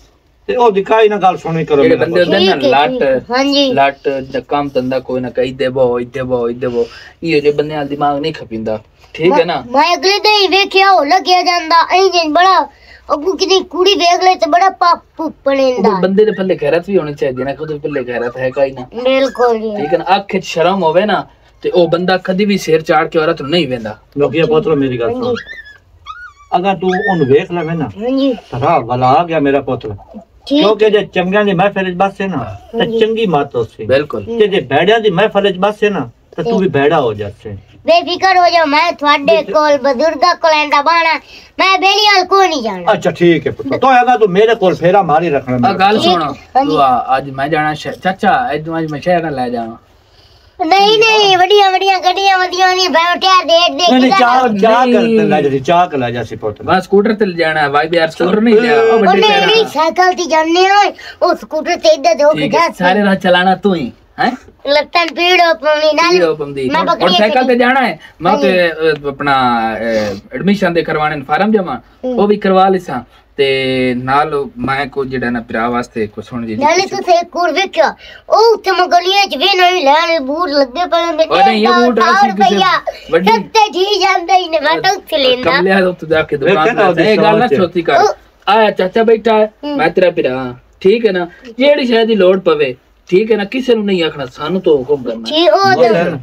Speaker 5: ਤੇ ਉਹ ਦਿਖਾਈ ਨਾ ਗੱਲ ਸੁਣੀ ਕਰੋ
Speaker 6: ਜਿਹੜੇ
Speaker 5: ਮੇਰਾ
Speaker 6: ਬੰਦੇ ਹੁੰਦੇ ਨਾ
Speaker 7: ठीक है, ठीक है। हाँ जी
Speaker 6: ਲੱਟ ਦਾ ਕੰਮ ਧੰਦਾ ਕੋਈ ਨਾ ਕਹੀ ਦੇਵੋ ਇਹ ਜੇ ਬੰਦੇ ਨਾਲ ਦਿਮਾਗ ਨਹੀਂ ਖਪਿੰਦਾ ਠੀਕ ਹੈ ਨਾ
Speaker 7: मैं अगले दिन ही वेख्या हो लग्या जांदा इंजन बड़ा अगू किसी कुड़ी देख ले तो बड़ा पाप पड़ेंदा
Speaker 6: ਉਹ ਬੰਦੇ ਦੇ ਪੱਲੇ ਗੈਰਤ ਵੀ ਹੋਣੀ ਚਾਹੀਦੀ ਨਾ ਉਹਦੇ ਪੱਲੇ ਗੈਰਤ ਹੈ ਕਾਈ ਨਾ
Speaker 7: बिल्कुल जी
Speaker 6: ਠੀਕ ਹੈ ਨਾ ਅੱਖ 'ਚ ਸ਼ਰਮ ਹੋਵੇ ਨਾ ਤੇ ਉਹ ਬੰਦਾ ਕਦੀ ਵੀ ਸਿਰ ਚਾੜ ਕੇ ਔਰਤ ਨੂੰ ਨਹੀਂ ਵੇਂਦਾ
Speaker 5: ਲੋਕੀਆ ਪੁੱਤਰ ਮੇਰੀ ਗੱਲ ਸੁਣ ਅਗਰ ਤੂੰ ਉਹਨੂੰ ਵੇਖ ਲਵੇਂ ਨਾ
Speaker 7: हाँ जी
Speaker 5: ਤਰਾ ਵਾਲਾ ਆ ਗਿਆ ਮੇਰਾ ਪੁੱਤਰ
Speaker 7: ठीक
Speaker 5: ਕਿਉਂਕਿ ਜੇ ਚੰਗਿਆਂ ਦੀ ਮਹਿਫਿਲ ਚ ਬਸੇ ਨਾ ਤਾਂ ਚੰਗੀ ਮੱਤ ਹੋਸੇ
Speaker 6: ਬਿਲਕੁਲ
Speaker 5: ਤੇ ਜੇ ਬੈੜਿਆਂ ਦੀ ਮਹਿਫਿਲ ਚ ਬਸੇ ਨਾ ਤਾਂ ਤੂੰ ਵੀ ਬੈੜਾ ਹੋ ਜਾਸੇ
Speaker 7: बेफिक्र हो जाओ मैं थोड़े कोल बुजुर्गा कोल एंदा बाना मैं बेली हाल को नहीं जाना
Speaker 5: अच्छा ठीक है पुत्र तो अगर तू मेरे कोल फेरा मारी रखना
Speaker 6: ਆ
Speaker 5: मेरा
Speaker 6: ਗੱਲ
Speaker 7: ठीक,
Speaker 6: ਸੁਣੋ
Speaker 7: ਹਾਂਜੀ।
Speaker 6: ਤੂੰ ਆ, ਅੱਜ ਮੈਂ ਜਾਣਾ ਚਾਚਾ ਅੱਜ ਮੈਂ ਸ਼ਹਿਰ ਲੈ ਜਾਵਾਂ
Speaker 7: नहीं नहीं बढ़िया बढ़िया गड्डियां वडियां नहीं बैठे देख देख
Speaker 5: नहीं
Speaker 7: के
Speaker 5: चाह
Speaker 7: जाना।
Speaker 5: चाह
Speaker 6: नहीं।
Speaker 5: करते ला जा चाह कर ला जा सी पुत्र
Speaker 6: ਬਸ ਸਕੂਟਰ ਤੇ ਜਾਣਾ ਵਾਈ ਵੀ ਯਾਰ ਸਕੂਟਰ ਨਹੀਂ ਲਿਆ ਉਹ
Speaker 7: ओ
Speaker 6: ਵੱਡੇ
Speaker 7: नहीं नहीं
Speaker 6: ਟਾਇਰਾਂ
Speaker 7: साइकिल थी जाने हो ओ स्कूटर से इधर दो
Speaker 6: ਠੀਕ ਹੈ ਸਾਰੇ ਰਾਹ ਚਲਾਣਾ ਤੂੰ ਹੀ ਹੈ
Speaker 7: लटन पीड़ो अपनी नाल
Speaker 6: ਪੰਦੀ
Speaker 7: मैं
Speaker 6: और
Speaker 7: बकरी
Speaker 6: साइकिल ਤੇ ਜਾਣਾ ਹੈ ਮੈਂ ਤੇ ਆਪਣਾ ਐਡਮਿਸ਼ਨ ਦੇ ਕਰਵਾਣੇ ਨੂੰ ਫਾਰਮ ਜਮਾ ਉਹ ਵੀ ਕਰਵਾ ਲਿਸਾਂ ਤੇ ਨਾਲ ਮੈਂ ਕੋ ਜਿਹੜਾ ਨਾ ਭਰਾ ਵਾਸਤੇ ਕੁਛ ਹੁਣ ਜੀ
Speaker 7: नाले तो से कुर वेख्या ओ ते मगलिए च वे नहीं लाने बूट लगे पर ने
Speaker 6: ओ नहीं, ये बूट ऐसी किसी बड़ी-
Speaker 7: सत्ते जी जांदा ही ने मैं तो उठ लेना
Speaker 6: कमलिया तो जाके
Speaker 5: वे
Speaker 6: दुकान
Speaker 5: कहना
Speaker 6: पे ये
Speaker 5: ਉਹਦੀ
Speaker 6: ਗੱਲ ਨਾ
Speaker 5: ਸੋਚ।
Speaker 6: ਛੋਟੀ ਕਰ ਆਇਆ ਚਾਚਾ ਬੈਠਾ ਹੈ ਮੈਂ ਤੇਰਾ ਭਰਾ ਠੀਕ ਹੈ ਨਾ ਜਿਹੜੀ ਸ਼ਾਇਦ ਦੀ ਲੋੜ ਪਵੇ ਠੀਕ ਹੈ ਨਾ ਕਿਸੇ ਨੂੰ ਨਹੀਂ ਆਖਣਾ ਸਾਨੂੰ ਤਾਂ ਹੁਕਮ ਕਰਨਾ
Speaker 7: जी ओ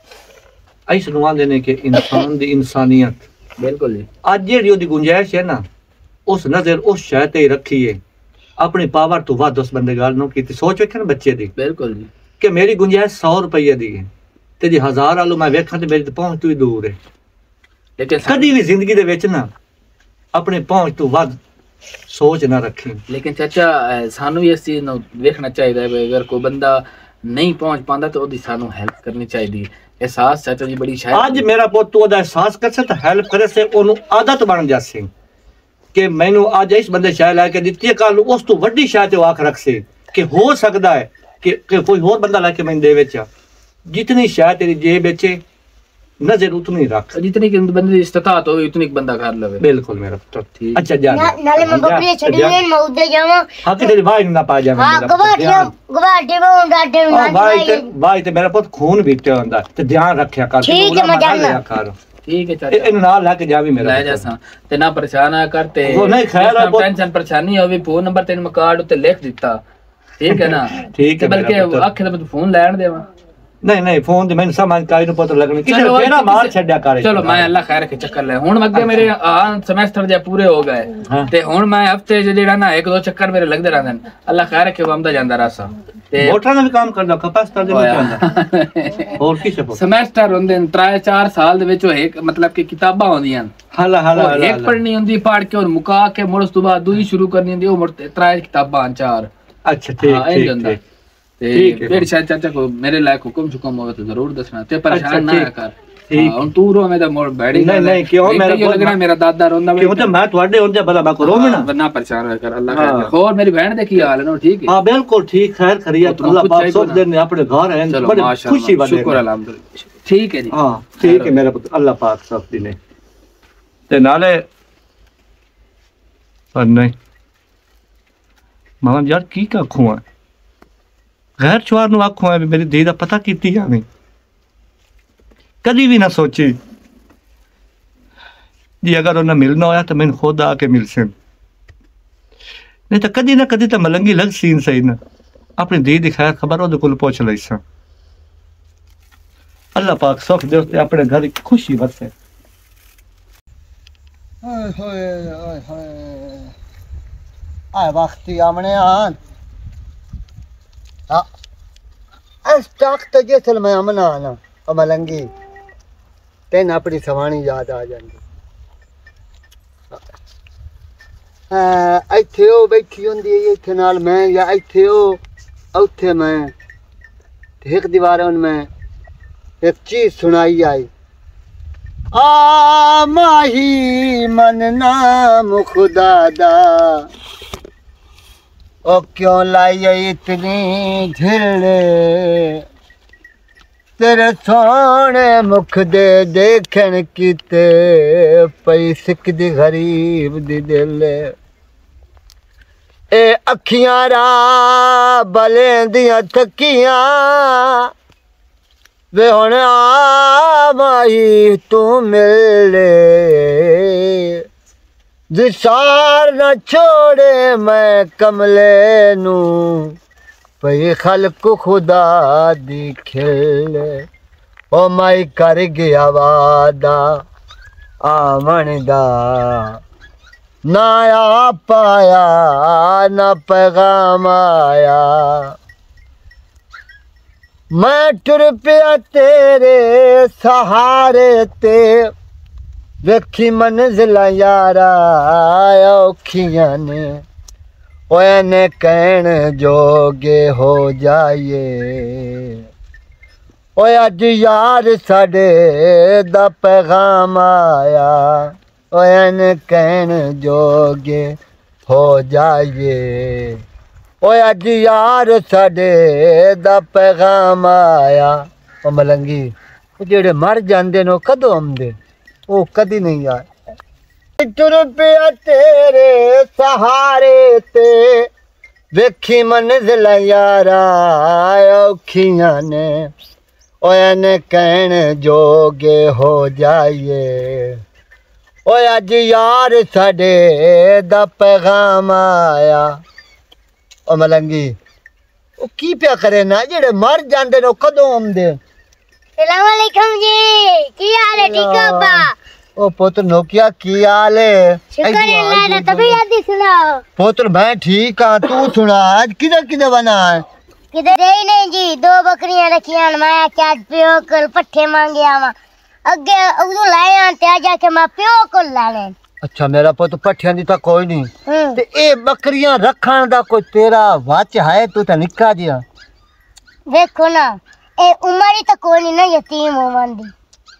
Speaker 5: ऐस ਨੂੰ ਆਂਦੇ ਨੇ ਕਿ ਇਨਸਾਨ ਦੀ ਇਨਸਾਨੀਅਤ
Speaker 6: ਬਿਲਕੁਲ ਜੀ
Speaker 5: ਅੱਜ ਜਿਹੜੀ ਉਹਦੀ ਗੁੰਜਾਇਸ਼ ਹੈ ਨਾ ਉਸ ਨਜ਼ਰ ਉਸ ਸ਼ੈ ਤੇ ਰੱਖੀਏ ਆਪਣੀ ਪਾਵਰ ਤੋਂ ਵੱਧ ਉਸ ਬੰਦੇ ਗੱਲ ਨੂੰ ਕੀਤੀ ਸੋਚ ਵੇਖਣ ਬੱਚੇ ਦੀ
Speaker 6: ਬਿਲਕੁਲ ਜੀ
Speaker 5: ਕਿ ਮੇਰੀ ਗੁੰਜਾਇਸ਼ 100 ਰੁਪਏ ਦੀ ਹੈ ਤੇ ਜੇ 1000 ਆਲੂ ਮੈਂ ਵੇਖਾਂ ਤੇ ਮੇਰੀ ਤੇ ਪਹੁੰਚ ਤੋਂ ਹੀ ਦੂਰ ਹੈ
Speaker 6: ਲੇਕਿਨ
Speaker 5: ਕਦੀ ਵੀ ਜ਼ਿੰਦਗੀ ਦੇ ਵਿੱਚ ਨਾ ਆਪਣੇ ਪਹੁੰਚ ਤੋਂ ਵੱਧ ਸੋਚ ਨਾ ਰੱਖੀ
Speaker 6: ਲੇਕਿਨ ਚਾਚਾ ਸਾਨੂੰ ਵੀ ਇਸ ਚੀਜ਼ ਨੂੰ ਵੇਖਣਾ ਚਾਹੀਦਾ ਹੈ ਵੀ ਅਗਰ ਕੋਈ ਬੰਦਾ ਨਹੀਂ ਪਹੁੰਚ ਪਾਉਂਦਾ ਤਾਂ ਉਹਦੀ ਸਾਨੂੰ ਹੈਲਪ ਕਰਨੀ ਚਾਹੀਦੀ ਹੈ ਅਹਿਸਾਸ ਚਾਚਾ ਜੀ ਬੜੀ ਸ਼ਾਇਦ
Speaker 5: ਅੱਜ ਮੇਰਾ ਪੁੱਤ ਉਹਦਾ ਅਹਿਸਾਸ ਕਰਸੇ ਤਾਂ ਹੈਲਪ ਕਰੇ ਸੇ ਉਹਨੂੰ ਆਦਤ ਬਣ ਜਾਸੇ ਕਿ ਮੈਨੂੰ ਅੱਜ ਇਸ ਬੰਦੇ ਸ਼ਾਇ ਲੈ ਕੇ ਦਿੱਤੀ ਹੈ ਕੱਲ ਉਸ ਤੋਂ ਵੱਡੀ ਸ਼ਾਇ ਤੇ ਉਹ ਆਖ ਰੱਖਸੇ ਕਿ ਹੋ ਸਕਦਾ ਹੈ ਕਿ ਕੋਈ ਹੋਰ ਬੰਦਾ ਲੈ ਕੇ ਮੈਨੂੰ ਦੇ ਵਿੱਚ ਜਿਤਨੀ ਸ਼ਾਇ ਤੇਰੀ ਜੇਬ ਵਿੱਚ ਹੈ, नजर उतनी रख
Speaker 6: जितनी कि बंदे की इस्तात हो उतनी बंदा कर लवे
Speaker 5: बिल्कुल मेरा पुत्र
Speaker 6: ठीक।
Speaker 5: अच्छा जा
Speaker 7: नाले मैं बकरी छड़ी ने मैं उधर जावा
Speaker 5: हाँ कि तेरी भाई ना पा जा
Speaker 7: हां गवाटे में डाटे में
Speaker 5: भाई ते मेरा पुत खून बीते होंदा ते ध्यान रखया कर
Speaker 7: ठीक है मैं जाना
Speaker 5: कर
Speaker 6: ठीक है चाचा
Speaker 5: इन नाल लेके जावी मेरा
Speaker 6: ले जासा ते ना परेशान आ करते
Speaker 5: वो नहीं खैर
Speaker 6: टेंशन परेशानी होवे फोन नंबर तेन मैं कार्ड उत्ते लिख दिता ठीक है ना
Speaker 5: ठीक है
Speaker 6: बल्कि आखे तो फोन लैण देवा
Speaker 5: नहीं नहीं फोन ते मैंने समझ काई नु पता लगने किसे तेरा मार छड्या कर
Speaker 6: चलो मैं अल्लाह खैर के चक्कर ले हुन अगे मेरे सेमेस्टर जे पूरे हो गए ते हुन मैं हफ्ते जेड़ा ना एक दो चक्कर मेरे लगदे रहंदे अल्लाह खैर के वंदा जांदा रासा ते
Speaker 5: मोटर ने भी काम करदा कैपेसिटर दे में जांदा और किसे
Speaker 6: सेमेस्टर हुंदे 3-4 साल दे विच एक मतलब कि किताबां होंदियां
Speaker 5: हाला हाला
Speaker 6: एक पढ़नी हुंदी पढ़ के और मुका के मुड़ उस तो बाद दूई शुरू करनी हुंदी ओ मुड़ 3 किताबां 4
Speaker 5: अच्छा ठीक
Speaker 6: फिर शायद चाचा को मेरे लायक हुक्म शुक्म होगा तो जरूर दसना ते परेशान ना कर हुन तू रो मैं तो मोड़ बैठी
Speaker 5: नहीं नहीं क्यों मेरा
Speaker 6: लगना मेरा दादा रोंदा
Speaker 5: क्यों ते मैं ਤੁਹਾਡੇ ਹੁੰਦੇ भला मैं को रोवे ना
Speaker 6: वरना परेशान होया कर अल्लाह खैर और मेरी बहन दे की हाल है ना ठीक है
Speaker 5: हां बिल्कुल ठीक खैर खरिया अल्लाह पाक सब दिन अपने घर हैं बड़ी खुशी वाले
Speaker 6: शुक्र अल्हम्दुलिल्लाह ठीक है जी
Speaker 5: हां ठीक है मेरा पुत्र अल्लाह पाक सब दिने ते नाले पर नहीं मां यार की का खुआ गैर चुआर ਨੂੰ ਆਖੋ ਐ ਮੇਰੀ ਦੇਹ ਦਾ ਪਤਾ ਕੀਤੀ ਜਾਵੇ ਕਦੀ ਵੀ ਨਾ ਸੋਚੀ ਜੀ ਅਗਰ ਉਹਨਾਂ ਮਿਲਣਾ ਹੋਇਆ ਤਾਂ ਮੈਨੂੰ ਖੁਦ ਆ ਕੇ ਮਿਲ ਸਨ ਨਹੀਂ ਤਾਂ ਕਦੀ ਨਾ ਕਦੀ ਤਾਂ ਮਲੰਗੀ ਲੱਗ ਸੀਨ ਸਹੀ ਨਾ ਆਪਣੀ ਦੇਹ ਦੀ ਖੈਰ ਖਬਰ ਉਹਦੇ ਕੋਲ ਪੁੱਛ ਲਈ ਸਾਂ ਅੱਲਾਹ ਪਾਕ ਸੁਖ ਦੇ ਤੇ ਆਪਣੇ ਘਰ ਇੱਕ ਖੁਸ਼ੀ ਵਸੇ
Speaker 4: ਹਾਏ ਹਾਏ ਹਾਏ ਹਾਏ ਆ ਵਕਤੀ ਆਮਣੇ ਆਨ हाँ इस वक्त जिसल मैं अमना आना मलंगी तेन अपनी सवानी याद आ जाती इत्थे ओ बैठी होंदी है इत्थे नाल मैं या इत्थे ओ उत्थे मैं एक दीवार में एक चीज सुनाई आई आ माही मन नाम खुदा दा ओ क्यों लाई इतनी झिल तेरे सोने मुख दे देखन किते पई सिक दी गरीब दी दिल ए अखियां रा बलें दियां थकियां वे हुण आ माही तू मिले विसार न छोड़े मैं कमले नू पई खल्क खुदा दी खिले ओ माई कर गया वादा आवन दा ना आ पाया ना पैगाम आया मैं टुर पिया तेरे सहारे ते वेखी मंजिल यारा औखियां ने ओए ने कहण जोगे हो जाइए ओए अज यार साडे दा पैगाम आया ओए ने कहण जोगे हो जाइए ओए अज यार साडे दा पैगाम आया ओ मलंगी जेड़े मर जांदे ने कदों आंदे ओ कदी नहीं आए टुर पिया तेरे सहारे ते वेखी मंजिल यारा औखियां ने ओए ने कहण जोगे हो जाइए ओए अज यार साडे दा पैगाम आया ओ मलंगी ओ की पिया करे ना जेड़े मर जांदे ने कदों आंदे
Speaker 7: सलाम अलैकुम जी की हाल है ठीक हो अब्बा
Speaker 4: ओ पुत्र नोकिया की हाल है
Speaker 7: शुक्र अल्लाह दा तबीयत दी सुनाओ
Speaker 4: पुत्र मैं ठीक हां तू सुना आज किधर किधर बना है
Speaker 7: किधर ही नहीं जी दो बकरियां रखियां मैं क्या पियो कल पट्ठे मांगे आवा अगे उदू लाया ते आज के मैं पियो को लाने
Speaker 4: अच्छा मेरा पुत्र पट्ठियां दी ता कोई नहीं ते ए बकरियां रखण दा कोई तेरा वाच है तू ता निक्का जिया
Speaker 7: देखो ना ए उम्र ही तो कोई नहीं ना यतीम होवन दी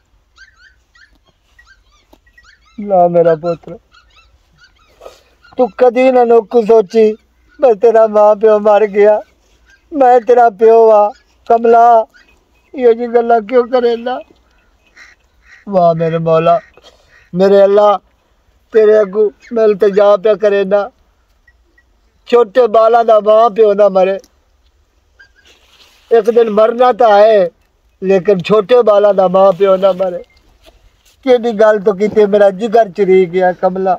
Speaker 4: ना मेरा पुत्र तू कदी ना नौकू सोची मैं तेरा मां प्यो मर गया मैं तेरा प्यो आ कमला ये जी गल्ला क्यों करेंदा वाह मेरे मौला मेरे अल्लाह तेरे अगू मैं इल्तिजा पे करेंदा छोटे बाला दा मां प्यो ना मरे एक दिन मरना तो है लेकिन छोटे बाला दा मां प्यो ना मरे केडी गल तो कीते मेरा जिगर चुरी गया कमला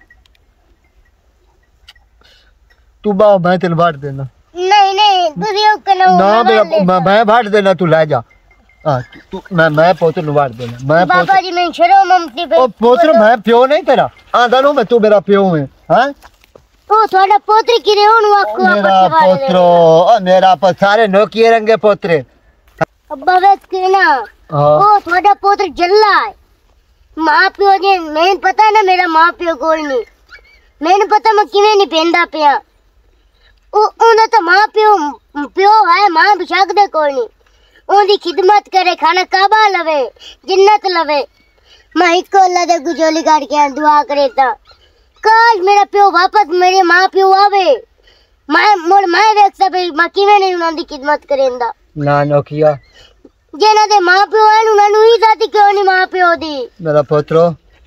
Speaker 4: तू बाह मैं तेन बांट देना
Speaker 7: नहीं नहीं तुझे कनो
Speaker 4: ना मेरा मैं बांट देना तू ले जा हां तू मैं पोत्र नु बांट देना मैं
Speaker 7: बाबा जी मैं शर्म ममती पे
Speaker 4: ओ पोत्र मैं प्यो नहीं तेरा आंदा नु मैं तू मेरा प्यो है हां
Speaker 7: ओ थोड़ा पोत्र किरे होन वाको
Speaker 4: मेरा पोत्रो ओ मेरा सारे नोकिए रंगे पोत्रे
Speaker 7: अब्बा वेस के ना ओ थोड़ा पोत्र जल्ला है मां प्यो ने मैं पता ना मेरा मां प्यो कोई नहीं मैंने पता मैं किवें नहीं पेंदा पिया ओ उन्हें तो मां प्यो है मां बिशाक दे कोई नहीं ओदी खिदमत करे खाना काबा लवे जन्नत लवे मैं इको अल्लाह दे गुजोली काट के दुआ करे ता काश मेरा प्यो वापस मेरे मां प्यो आवे मैं देख सके मैं किवें नहीं उन्हां दी खिदमत करेंदा
Speaker 4: ना नोकिया
Speaker 7: जेना दे मां प्यो है उन्हां नु ही जाती क्यों नहीं मां प्यो दी
Speaker 4: मेरा पोत्रो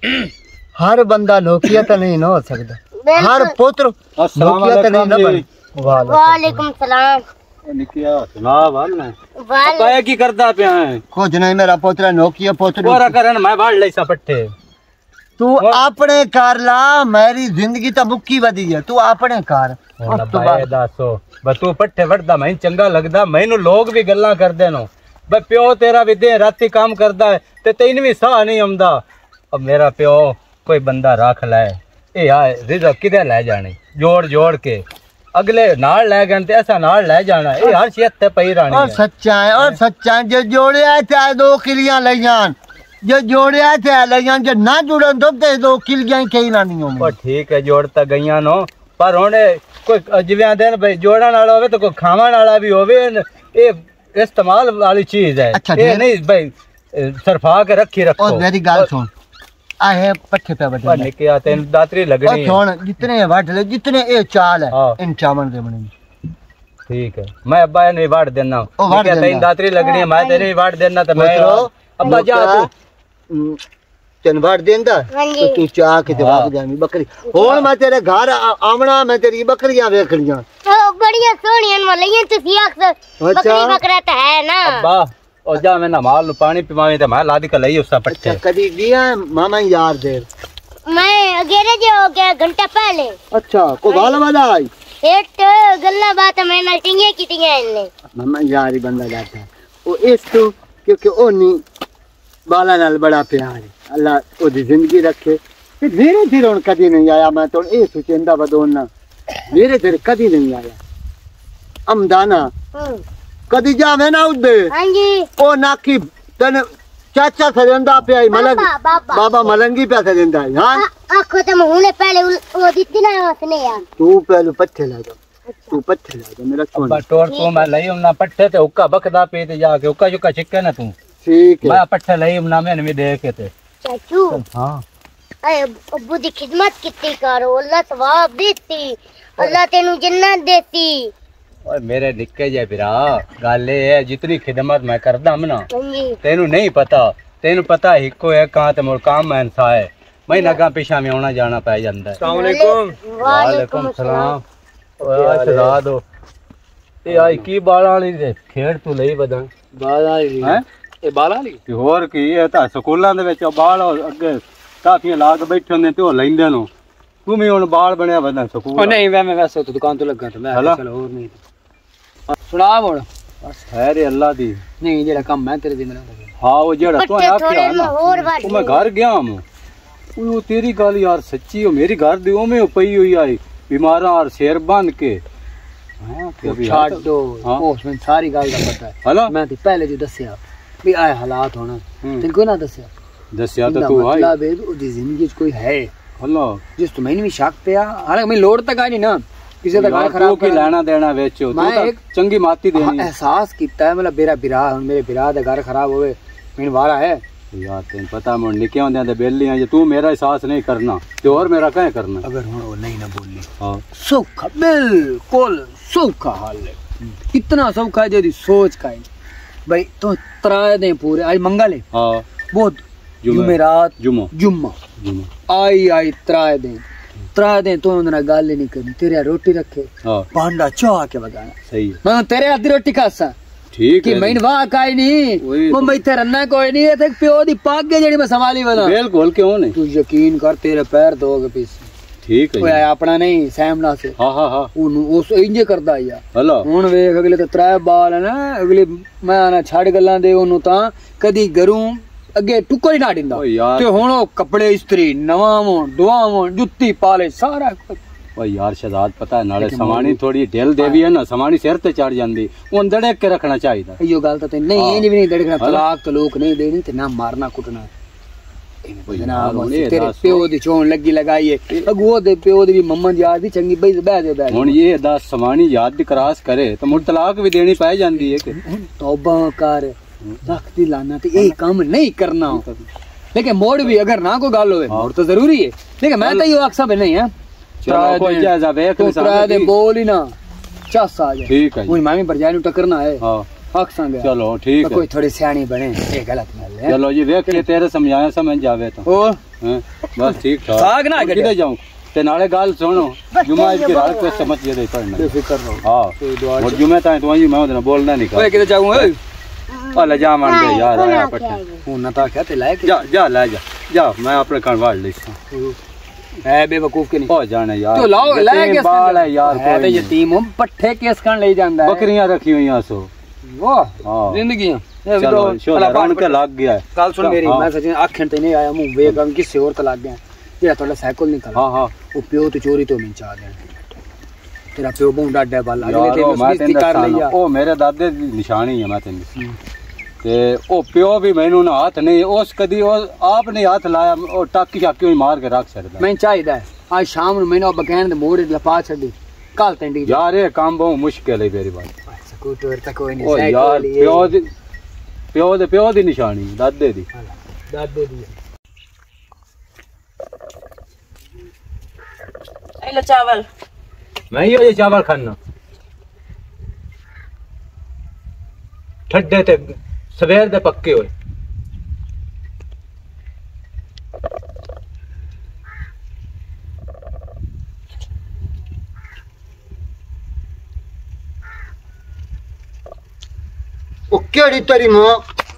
Speaker 4: हर बंदा नोकिया तो नहीं ना हो सकता हर पोत्र नोकिया तो नहीं ना बन
Speaker 7: वालेकुम सलाम
Speaker 1: निकिया सुना वाला
Speaker 7: वाले
Speaker 1: पाया की करदा पे है
Speaker 4: कुछ नहीं मेरा पोत्रा नोकिया पोत्र
Speaker 1: पूरा करन मैं बाढ़ ले सा पट्टे
Speaker 4: तू अपने कर ला मेरी जिंदगी तो मुक्की वधी है तू अपने कर
Speaker 1: बाय दासो बस तू पट्टे वड़दा मैं चंगा लगदा मैनू लोग भी गल्ला करदे नो बे प्यो तेरा भी दिन राती काम करदा है ते तैन भी साह नहीं आंदा अब मेरा प्यो कोई बंदा रख ले ए यार रिजक किदे ले जाने जोड़ जोड़ के अगले नाल ले गए ते ऐसा नाल ले जाना ए हर चीज ते पई रानी
Speaker 4: और सच्चा है और सच्चा जो जोड़िया चाहे दो किलियां ले जान जो जोड़िया चाहे ले जान जो ना जुड़न तो ते दो किलियां ही कहीं ना नहीं हो
Speaker 1: ठीक है जोड़ता गईयां नो पर हुणे कोई अजवियां दिन भाई जोड़न वाला होवे तो कोई खावन वाला भी होवे ए इस्तेमाल वाली चीज है
Speaker 4: अच्छा,
Speaker 1: ये नहीं भाई सरफा के रखी रखो
Speaker 4: और मेरी गाल सुन आहे पट्टे पे बैठे
Speaker 1: निके आते दातरी लगनी है
Speaker 4: सुन जितने वाट ले जितने ए चाल है इन चावल दे बने
Speaker 1: ठीक है मैं अब्बा ने वाट देना निके तेन दातरी लगनी है मैं तेरी वाट देना तो मैं अब्बा जा तू
Speaker 4: तेन वड़ देंदा
Speaker 7: हाँ जी।
Speaker 4: तो तू चाह के ते भाग जावी बकरी हुन मैं तेरे घर आवना मैं तेरी बकरियां वेखणियां
Speaker 7: बढ़िया सोहणियां न लईयां तुसी अक्सर बकरी बकरा तो है ना
Speaker 1: अब्बा ओ जा मैं ना माल नु पानी पिवावे ते मैं लादी कलई उसका पट्टे
Speaker 4: कदी दिया मामा यार देर
Speaker 7: मैं अगेरे जो हो गया घंटा पहले
Speaker 4: अच्छा को गाल वाला आई
Speaker 7: एक गल्ला बात मैं ना टिंगे किटियां इनने
Speaker 4: मामा यार ही बंदा जाता है वो इस तो क्योंकि ओ नी बाला नाल बड़ा प्यार है अल्लाह ओदी जिंदगी रखे ते धीरे धीरे हुन कदी नहीं आया मैं तो ए सुचेंदा बदोना धीरे धीरे कदी नहीं आया अमदाना कदी जावे ना उदे
Speaker 7: हां जी
Speaker 4: ओ नाकी तने चाचा सरेंदा पे आई मलंग
Speaker 7: बाबा
Speaker 4: बाबा मलंगी पे सरेंदा हां
Speaker 7: आखो तो हुने पहले वो दित्ती ना उसने यार
Speaker 4: तू पहले पत्थे ला जा तू पत्थे ला जा मेरा
Speaker 1: अब्बा
Speaker 4: सोना
Speaker 1: टोर को मैं लई ना पट्टे ते हुक्का बकदा पे ते जाके हुक्का जुक्का छिक्के ना तू
Speaker 4: ठीक है
Speaker 1: मैं पट्टे लई ना मैंने भी दे के ते
Speaker 7: चाचू
Speaker 1: हां
Speaker 7: अरे अब्बू दी खिदमत कितनी करो अल्लाह सवाब देती अल्लाह तेनू जन्नत देती
Speaker 1: ओए मेरे निक्के जे बिरा गल ए है जितनी खिदमत मैं करदा ना
Speaker 7: हां जी
Speaker 1: तेनू नहीं पता हिको है कहां ते मोर काम है इंसा है मैं नगा पीछा में आना जाना पै जांदा है
Speaker 2: अस्सलाम वालेकुम
Speaker 1: वालेकुम सलाम ओए आशीर्वाद हो ए आई की बाल वाली दे खेड़ तू लई बदा
Speaker 2: बाल वाली
Speaker 1: हैं
Speaker 2: ए बाल वाली
Speaker 1: ਤੇ ਹੋਰ ਕੀ ਇਹ ਤਾਂ ਸਕੂਲਾਂ ਦੇ ਵਿੱਚ ਬਾਲ ਅੱਗੇ ਕਾਫੀਆਂ ਲਾ ਕੇ ਬੈਠੇ ਹੁੰਦੇ ਤੇ ਉਹ ਲੈਂਦੇ ਨੂੰ ਤੂੰ ਵੀ ਹੁਣ ਬਾਲ ਬਣਿਆ ਬੰਦਾ ਸਕੂਲ
Speaker 2: ओ नहीं मैं वैसे तो दुकान तो लगा था मैं
Speaker 1: हला?
Speaker 2: चलो और नहीं सुना बोल
Speaker 1: ਬਸ ਖੈਰ ਅੱਲਾ ਦੀ
Speaker 2: नहीं जेड़ा काम मैं तेरे दिन में
Speaker 1: ਹਾਂ ਉਹ ਜਿਹੜਾ ਤੂੰ
Speaker 7: पट्टे
Speaker 1: ਆਖਿਆ
Speaker 7: थोड़े
Speaker 1: ਨਾ
Speaker 7: और
Speaker 1: ਉਹ ਮੈਂ ਘਰ ਗਿਆ ਹਾਂ ਉਹ ਤੇਰੀ ਗੱਲ ਯਾਰ ਸੱਚੀ ਉਹ ਮੇਰੀ ਘਰ ਦੀ ਉਵੇਂ ਉਹ ਪਈ ਹੋਈ ਆਈ ਬਿਮਾਰਾਂ ਔਰ ਸ਼ੇਰ ਬੰਨ ਕੇ ਹਾਂ ਕਿ ਅਭੀ
Speaker 2: छाड़ दो
Speaker 1: हाँ।
Speaker 2: उसमें सारी गल का पता है
Speaker 1: ਹਲਾ
Speaker 2: मैं तो पहले जो दसया भी आए हालात होना तेन को ना दसया
Speaker 1: ਦੱਸਿਆ ਤਾਂ ਤੂੰ ਆਈ
Speaker 2: मतलब है ओदी जिंदगी च कोई है
Speaker 1: ਹਲਾ
Speaker 2: जिस तो मैंने भी शक पिया हालांकि मैं लोड तक आई नहीं ना किसी का घर
Speaker 1: ਤੂੰ
Speaker 2: खराब
Speaker 1: ਕੀ ਲੈਣਾ ਦੇਣਾ ਵਿੱਚ ਤੂੰ
Speaker 2: मैं
Speaker 1: ਤਾਂ
Speaker 2: एक-
Speaker 1: ਚੰਗੀ ਮਾਤੀ
Speaker 2: हाँ,
Speaker 1: ਦੇਣੀ
Speaker 2: एहसास किया है मतलब मेरा बिरा मेरे बिरा का घर खराब होवे मैंने वारा है
Speaker 1: यार तेन पता मुझे निके होंदे ते बेली जे तू मेरा एहसास नहीं करना ते और मेरा कहे करना
Speaker 2: अगर हुन वो नहीं ना बोली
Speaker 1: हां
Speaker 2: सौखा बिल्कुल सौखा हाल है इतना सौखा है जेदी सोच का है भाई तो त्राए दे पूरे आज मंगल है
Speaker 1: हां
Speaker 2: बहुत
Speaker 1: जुमे।
Speaker 2: जुमेरात
Speaker 1: जुम्मा
Speaker 2: जुम्मा
Speaker 1: जुम्मा
Speaker 2: आई त्राए दे तो उन्होंने गल ही नहीं करनी तेरे यहाँ रोटी रखे
Speaker 1: हां
Speaker 2: भांडा चाह के बगाना
Speaker 1: सही है
Speaker 2: मैं तेरे हाथ दी रोटी खासा
Speaker 1: ठीक
Speaker 2: कि
Speaker 1: है
Speaker 2: मैंने वाह काई नहीं
Speaker 1: वही
Speaker 2: मैं
Speaker 1: तो।
Speaker 2: बैठे रहना कोई नहीं है प्यो दी पाग के जेड़ी मैं संभाली बना
Speaker 1: बिल्कुल क्यों नहीं
Speaker 2: तू यकीन कर तेरे पैर दोगे पीछे
Speaker 1: ठीक
Speaker 2: कोई
Speaker 1: है
Speaker 2: अपना नहीं सैमना से
Speaker 1: हां हां हां
Speaker 2: उस इंजे करदा या
Speaker 1: हलो
Speaker 2: ਹੁਣ ਵੇਖ ਅਗਲੇ ਤੇ ਤਰੇ ਬਾਲ ਹੈ ਨਾ ਅਗਲੇ ਮੈਂ ਨਾ ਛੱਡ ਗੱਲਾਂ ਦੇ ਉਹਨੂੰ ਤਾਂ ਕਦੀ ਘਰੋਂ ਅੱਗੇ ਟੁੱਕਰ ਹੀ ਨਾ ਦਿੰਦਾ
Speaker 1: ਓ ਯਾਰ।
Speaker 2: ਤੇ ਹੁਣ ਉਹ ਕੱਪੜੇ ਇਸਤਰੀ ਨਵਾਂ ਹੋਣ ਦੁਆਵਾਂ ਜੁੱਤੀ ਪਾਲੇ ਸਾਰਾ ਕੁਝ
Speaker 1: ओ यार शहजाद पता है नाले समानी थोड़ी ढिल देवी है ना समानी सिर ते चढ़ जांदी उन दड़क के रखना चाहिए
Speaker 2: ਇਹੋ ਗੱਲ ਤਾਂ ਤੈਨੂੰ ਨਹੀਂ ਇਹ ਨਹੀਂ ਦੜਕਣਾ ਤਲਾਕ ਤਲੂਕ ਨਹੀਂ ਦੇਣੀ ਤੇ ਨਾ ਮਾਰਨਾ ਕੁੱਟਣਾ
Speaker 1: यार, उन्हें
Speaker 2: ਤੇਰੇ
Speaker 1: ਦੱਸ।
Speaker 2: ਪਿਓ ਦੀ ਚੋਣ ਲੱਗੀ ਲਗਾਈਏ ਅਗੋ ਦੇ ਪਿਓ ਦੀ ਵੀ ਮੰਮਾ ਦੀ ਯਾਰ ਦੀ ਚੰਗੀ ਬਈ ਬਹਿ ਦੇ
Speaker 1: हुन ये 10 समानी याद दी क्रॉस करे तो मुड़ तलाक भी देनी पाई जांदी है कि
Speaker 2: तौबा कर सख्ती लाना ते यही काम नहीं करना लेकिन मोड़ भी अगर ना कोई गल होवे मोड़ तो जरूरी है लेकिन मैं तो यो अक्सर नहीं है
Speaker 1: चलो कोई जायजा वेख
Speaker 2: तू
Speaker 1: लिसान
Speaker 2: त्रा दे
Speaker 1: दी।
Speaker 2: बोल ही ना चस आ जाए
Speaker 1: ठीक है जी।
Speaker 2: कोई मामी पर जाए टकरना है
Speaker 1: हां
Speaker 2: अक्सर गया
Speaker 1: चलो ठीक है
Speaker 2: कोई थोड़ी सियाणी बने ये गलत गल है
Speaker 1: चलो जी वेख के तेरे समझाया समझ जावे तो
Speaker 2: ओ
Speaker 1: हैं बस ठीक ठाक
Speaker 2: साग ना
Speaker 1: किधर
Speaker 2: गड्ढे
Speaker 1: जाऊं ते नाले गल सुनो जुमा की रात को समझ जे दे पड़ना
Speaker 2: फिकर रहो
Speaker 1: हां और जुमे ताई तो आई मैं उधर बोलना नहीं
Speaker 2: ओए
Speaker 1: कर
Speaker 2: किधर जाऊं ओए
Speaker 1: अल्लाह जा मान दे यार आया पट्टा
Speaker 2: हूं ना ता क्या ते लायक
Speaker 1: जा जा ले जा मैं अपने कान वाड़ लेसा
Speaker 2: है बेवकूफ के नहीं
Speaker 1: हो जाने यार
Speaker 2: तो लाओ ले
Speaker 1: यतीम
Speaker 2: के
Speaker 1: बाल है यार
Speaker 2: है तो
Speaker 1: कोई
Speaker 2: यतीम हम पट्ठे केस कण ले जांदा है
Speaker 1: बकरियां रखी हुई सो
Speaker 2: वो
Speaker 1: हां
Speaker 2: जिंदगी ये भी
Speaker 1: चलो
Speaker 2: तो
Speaker 1: शो
Speaker 2: अल्लाह
Speaker 1: रन
Speaker 2: पाक
Speaker 1: के लग गया है
Speaker 2: गल सुन मेरी
Speaker 1: हाँ।
Speaker 2: मैं सच आखण ते नहीं आया मुंह वे गम किसी और तलाक गया तेरा थोड़ा साइकिल निकल
Speaker 1: हां हां
Speaker 2: वो प्यो तो चोरी तो मिल चा गया तेरा प्यो बहुत डाडा बाल
Speaker 1: यार
Speaker 2: अगले
Speaker 1: ओ
Speaker 2: दिन
Speaker 1: मैं
Speaker 2: उसकी
Speaker 1: तेन
Speaker 2: कर लिया
Speaker 1: ओ मेरे दादे दी निशानी है मैं तेन ते ओ प्यो भी मैनू ना हाथ नहीं उस कदी आप ने हाथ लाया ओ टाकी शाकी हुई मार के रख सकदा
Speaker 2: मैं चाहिदा आज शाम ਨੂੰ ਮੈਨੂੰ ਬਕੈਨ ਦੇ ਮੋੜ ਲਪਾ ਛੱਡੀ ਕੱਲ ਤੈਂਡੀ
Speaker 1: यार ये काम बहुत मुश्किल है मेरी बात
Speaker 2: ਸਕੂਟਰ ਤੱਕ ਕੋਈ
Speaker 1: ओ
Speaker 2: ਨਹੀਂ
Speaker 1: यार प्यो दी निशानी दादे दी
Speaker 2: ਦਾਦੇ ਦੀ
Speaker 3: ले चावल
Speaker 1: मैं ये चावल खाना ठंडे ते सवेर दे पक्के होए
Speaker 4: ओ केड़ी तेरी मां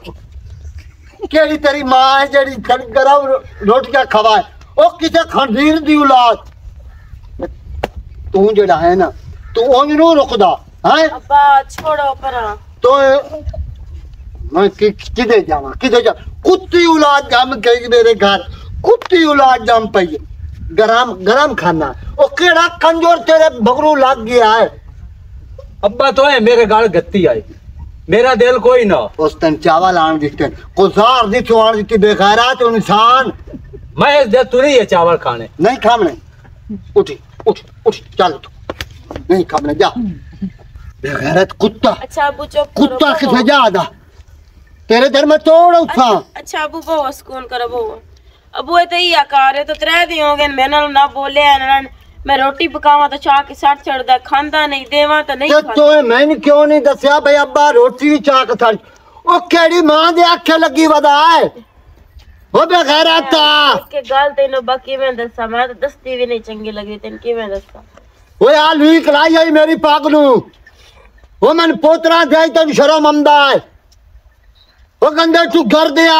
Speaker 4: है जेड़ी गरम रोटियां खवाए ओ किसे खंजीर दी औलाद तू जेड़ा है ना तू ओंज नु रुकदा है
Speaker 3: अब्बा छोड़ो परा
Speaker 4: तो मैं किधे जावा कुत्ती औलाद जम गई मेरे घर कुत्ती औलाद जम पई गरम खाना ओ केड़ा कंजोर तेरे बगरू लग गया है
Speaker 1: अब्बा तो है मेरे गाल गत्ती आई मेरा दिल कोई ना
Speaker 4: उस तन चावल आन दिते गुजार दी चुआन दी बेखैरा तो इंसान
Speaker 1: मैं इस दे तू नहीं है चावल खाने
Speaker 4: नहीं खामने उठ चल तू नहीं खामने जा बेगैरत कुत्ता
Speaker 3: अच्छा अबू चुप करो
Speaker 4: कुत्ता किथे जादा तेरे घर में तोड़ उठा
Speaker 3: अच्छा अबू बहु सुकून करो बहु अबू ये तो ही आकार है तो त्रै दिन हो गए मैं ना बोले मैं रोटी पकावा तो चाह के सट चढ़दा खांदा नहीं देवा तो नहीं
Speaker 4: खाता तो मैंने क्यों नहीं दसया भाई अब्बा रोटी भी चाह के सट ओ केड़ी मां दे आखे लगी वदा है ओ बेगैरत
Speaker 3: के गाल तेनो बाकी मैं दसा मैं तो दसती भी नहीं चंगी लगी तेन की मैं दसा
Speaker 4: ओए आ लुई कलाई आई मेरी पाग नु ओ मन पोतरा दे तन शर्म आंदा है ओ गंदे तू घर दिया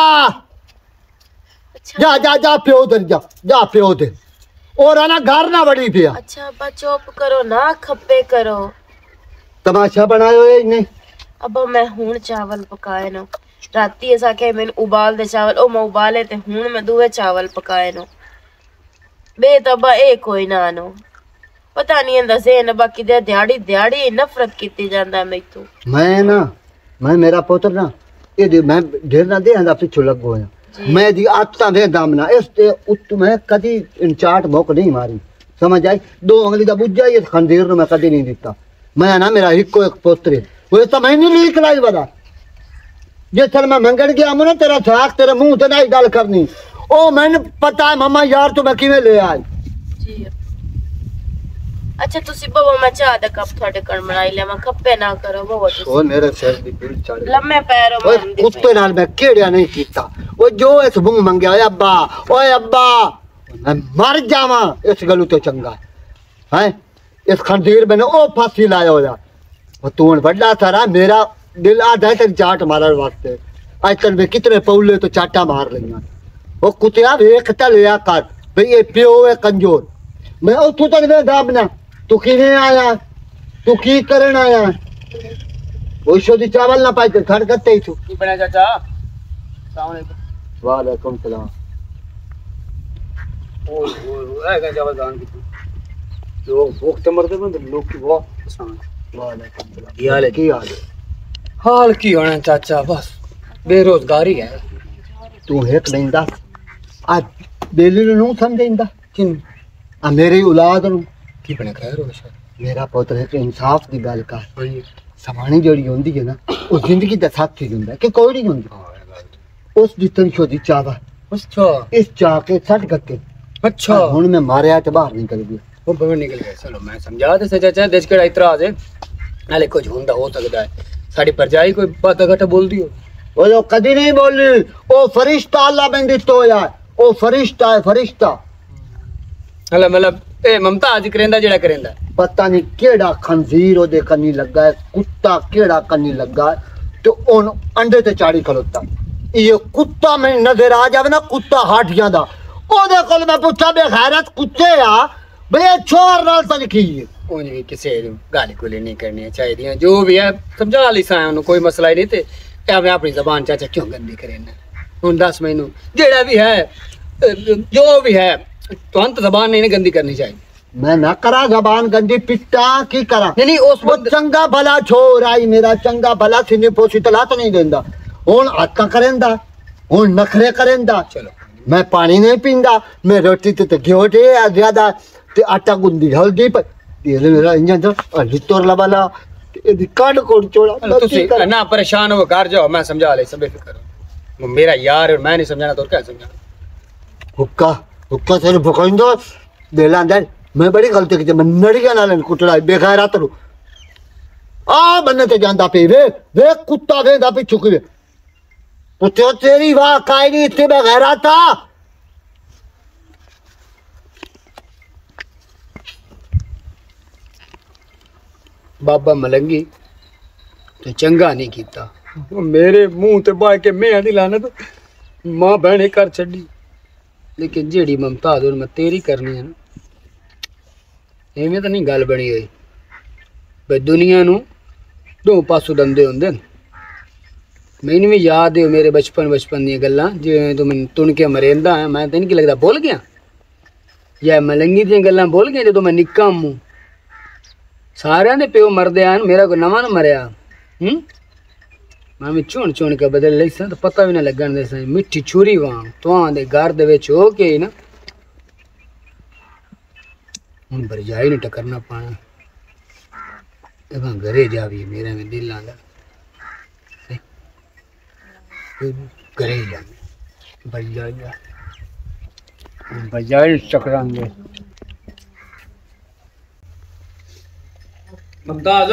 Speaker 4: जा प्यो दे जा प्यो दे और आना घर ना बड़ी पिया
Speaker 3: अच्छा अब्बा चुप करो ना खप्पे करो
Speaker 4: तमाशा बनायो है नहीं
Speaker 3: अब्बा मैं हुन चावल पकाए नो राती ऐसा के मैंने उबाल दे चावल ओ मैं उबाले ते हुन मैं दुए चावल पकाए नो बे तब्बा ए कोई ना नो पता नहीं इंदा ज़हन बाकी दे दिहाड़ी नफरत कीती जांदा मैथों
Speaker 4: मैं मेरा पुत्र ना ये मैं ढेर ना दे आंदा पिछो लगो है मैं दी आदतां दे दामना इस ते उत मैं कदी इंचाट भोक नहीं मारी समझ आई दो उंगली दा बुझा ये खंजीर नु मैं कदी नहीं दिता मैं ना मेरा इको एक पुत्र वो तो मैं नहीं लीक लाई वदा जे चल मैं मंगण गया ना तेरा साख तेरे मुंह ते नहीं गल करनी ओ मैंने पता है मम्मा यार तू मैं किवें ले आई
Speaker 3: जी अच्छा तुसी बाबा मैं चाह दा कप थोड़े कण बनाई ले मैं खप्पे ना करो बाबा
Speaker 4: ओ मेरे सिर दी पीड़ चढ़
Speaker 3: लम्मे पैरों
Speaker 4: ओए कुत्ते नाल मैं केड़िया नहीं कीता ओ जो इस मुंह मंगया ओए अब्बा मैं मर जावा इस गलू तो चंगा है इस खंजीर मैंने ओ फांसी लाया होया ओ तू बड़ा सारा मेरा दिल आधा है तेरी चाट मारन वास्ते आजकल में कितने पौले तो चाटा मार लिया ओ कुत्तिया वेख ता लिया कर भाई ये प्यो है कंजोर मैं उठू तक दे दाबना तू किने आया तू की करन आया वो शोदी चावल ना पाए खड़ करते ही तू
Speaker 2: की बना चाचा अस्सलाम वालेकुम
Speaker 4: वालेकुम सलाम
Speaker 2: ओ है का चावल दान की जो भूख ते मरते बंद लोग की बहुत पसंद
Speaker 4: वालेकुम सलाम
Speaker 2: की हाल की होना चाचा बस बेरोजगारी है
Speaker 4: तू एक देंदा आज बेली नु समझेंदा
Speaker 2: किन
Speaker 4: आ मेरी औलाद नु
Speaker 2: की बने खैर हो सर
Speaker 4: मेरा पुत्र है इंसाफ दी गल कर समानी जड़ी होंदी है ना वो जिंदगी दा साथी हुंदा है कि कोई नहीं हुंदी उस जितन छोदी चावा
Speaker 2: अच्छा
Speaker 4: इस चा के सट करके
Speaker 2: अच्छा
Speaker 4: हुन मैं मारया ते बाहर निकल गया
Speaker 2: वो बाहर निकल गया चलो मैं समझा दे चाचा देश केड़ा इतराज है नाले कुछ हुंदा हो सकता है साडी परजाई कोई बात घट बोल दियो
Speaker 4: वो जो कदी नहीं बोली ओ फरिश्ता अल्लाह में दितो यार ओ फरिश्ता है फरिश्ता
Speaker 2: हला मतलब ए ममता आज करेंदा जेड़ा करेंदा
Speaker 4: पता नहीं केड़ा खंजीर ओदे कन्नी लगा है कुत्ता केड़ा कन्नी लगा है तो उन अंडे ते चाड़ी खलोता ये कुत्ता में नजर आ जावे ना कुत्ता हाठियां दा ओदे कोल मैं पूछा बेगैरत कुत्ते आ बे छोर नाल तन की
Speaker 2: उन भी किसी गाली गुली नहीं करनी चाहिए जो भी है समझा ली सा कोई मसला ही नहीं थे क्या मैं अपनी जबान चाचा क्यों गंदी करे हुन 10 महीनों जेड़ा भी है जो भी है तो अंत जबान नहीं गंदी करनी चाहिए
Speaker 4: मैं ना करा जबान गंदी पिट्टा की करा
Speaker 2: नहीं उस
Speaker 4: वो चंगा भला छोर आई मेरा चंगा भला सिने पोसी तला तो नहीं देंदा हुन आका करेंदा हुन नखरे करेंदा
Speaker 2: चलो
Speaker 4: मैं पानी नहीं पींदा मैं रोटी ते घिओ दे ज्यादा ते आटा गुंदी हल्दी पर ये मेरा इंजन तो लितोर लबाला एदी काट कोड चोड़ा
Speaker 2: तुसी ना परेशान हो घर जाओ मैं समझा ले सब बेफिक्र मेरा यार और मैं नहीं समझाना तो क्या समझाना
Speaker 4: हुक्का से भुकंदो बेला अंदर मैं बड़ी गलती की मैं नड़िया नाल कुटड़ा बेगैरा तरू आ बन्ने ते जांदा पे वे कुत्ता वेंदा पे छुके पुत्रो तेरी वाह कायनी इतने बेगैरा था
Speaker 2: बाबा मलंगी तो चंगा नहीं कीता मेरे मुंह ते बाह के मैं दी लानत मां बहने कर छड़ी लेकिन जेड़ी ममता दो मैं तेरी करनी है ना एवें तो नहीं गल बनी हुई भाई दुनिया नू दो पासों दंदे होंदे न मैनू भी याद है मेरे बचपन दी गल्लां जिवें तू मैं तुन के मरेंदा है मैं तेन की लगदा भुल गया या मलंगी दी गल्लां भुल गया जो मैं निक्का हूं सारे दे प्यो मरदे आन मेरा कोई नवा ना मरया मैं चुन चुन के बदल लई सा तो पता भी ना लगन दे सा मिठी छुरी वांग तुआं दे घर दे विच हो के ना हुन बरजाई ने टकरना पाना एवा घरे जावी मेरा में दिल आंदा घरे जाने बरजाई टकरांगे
Speaker 6: मुमताज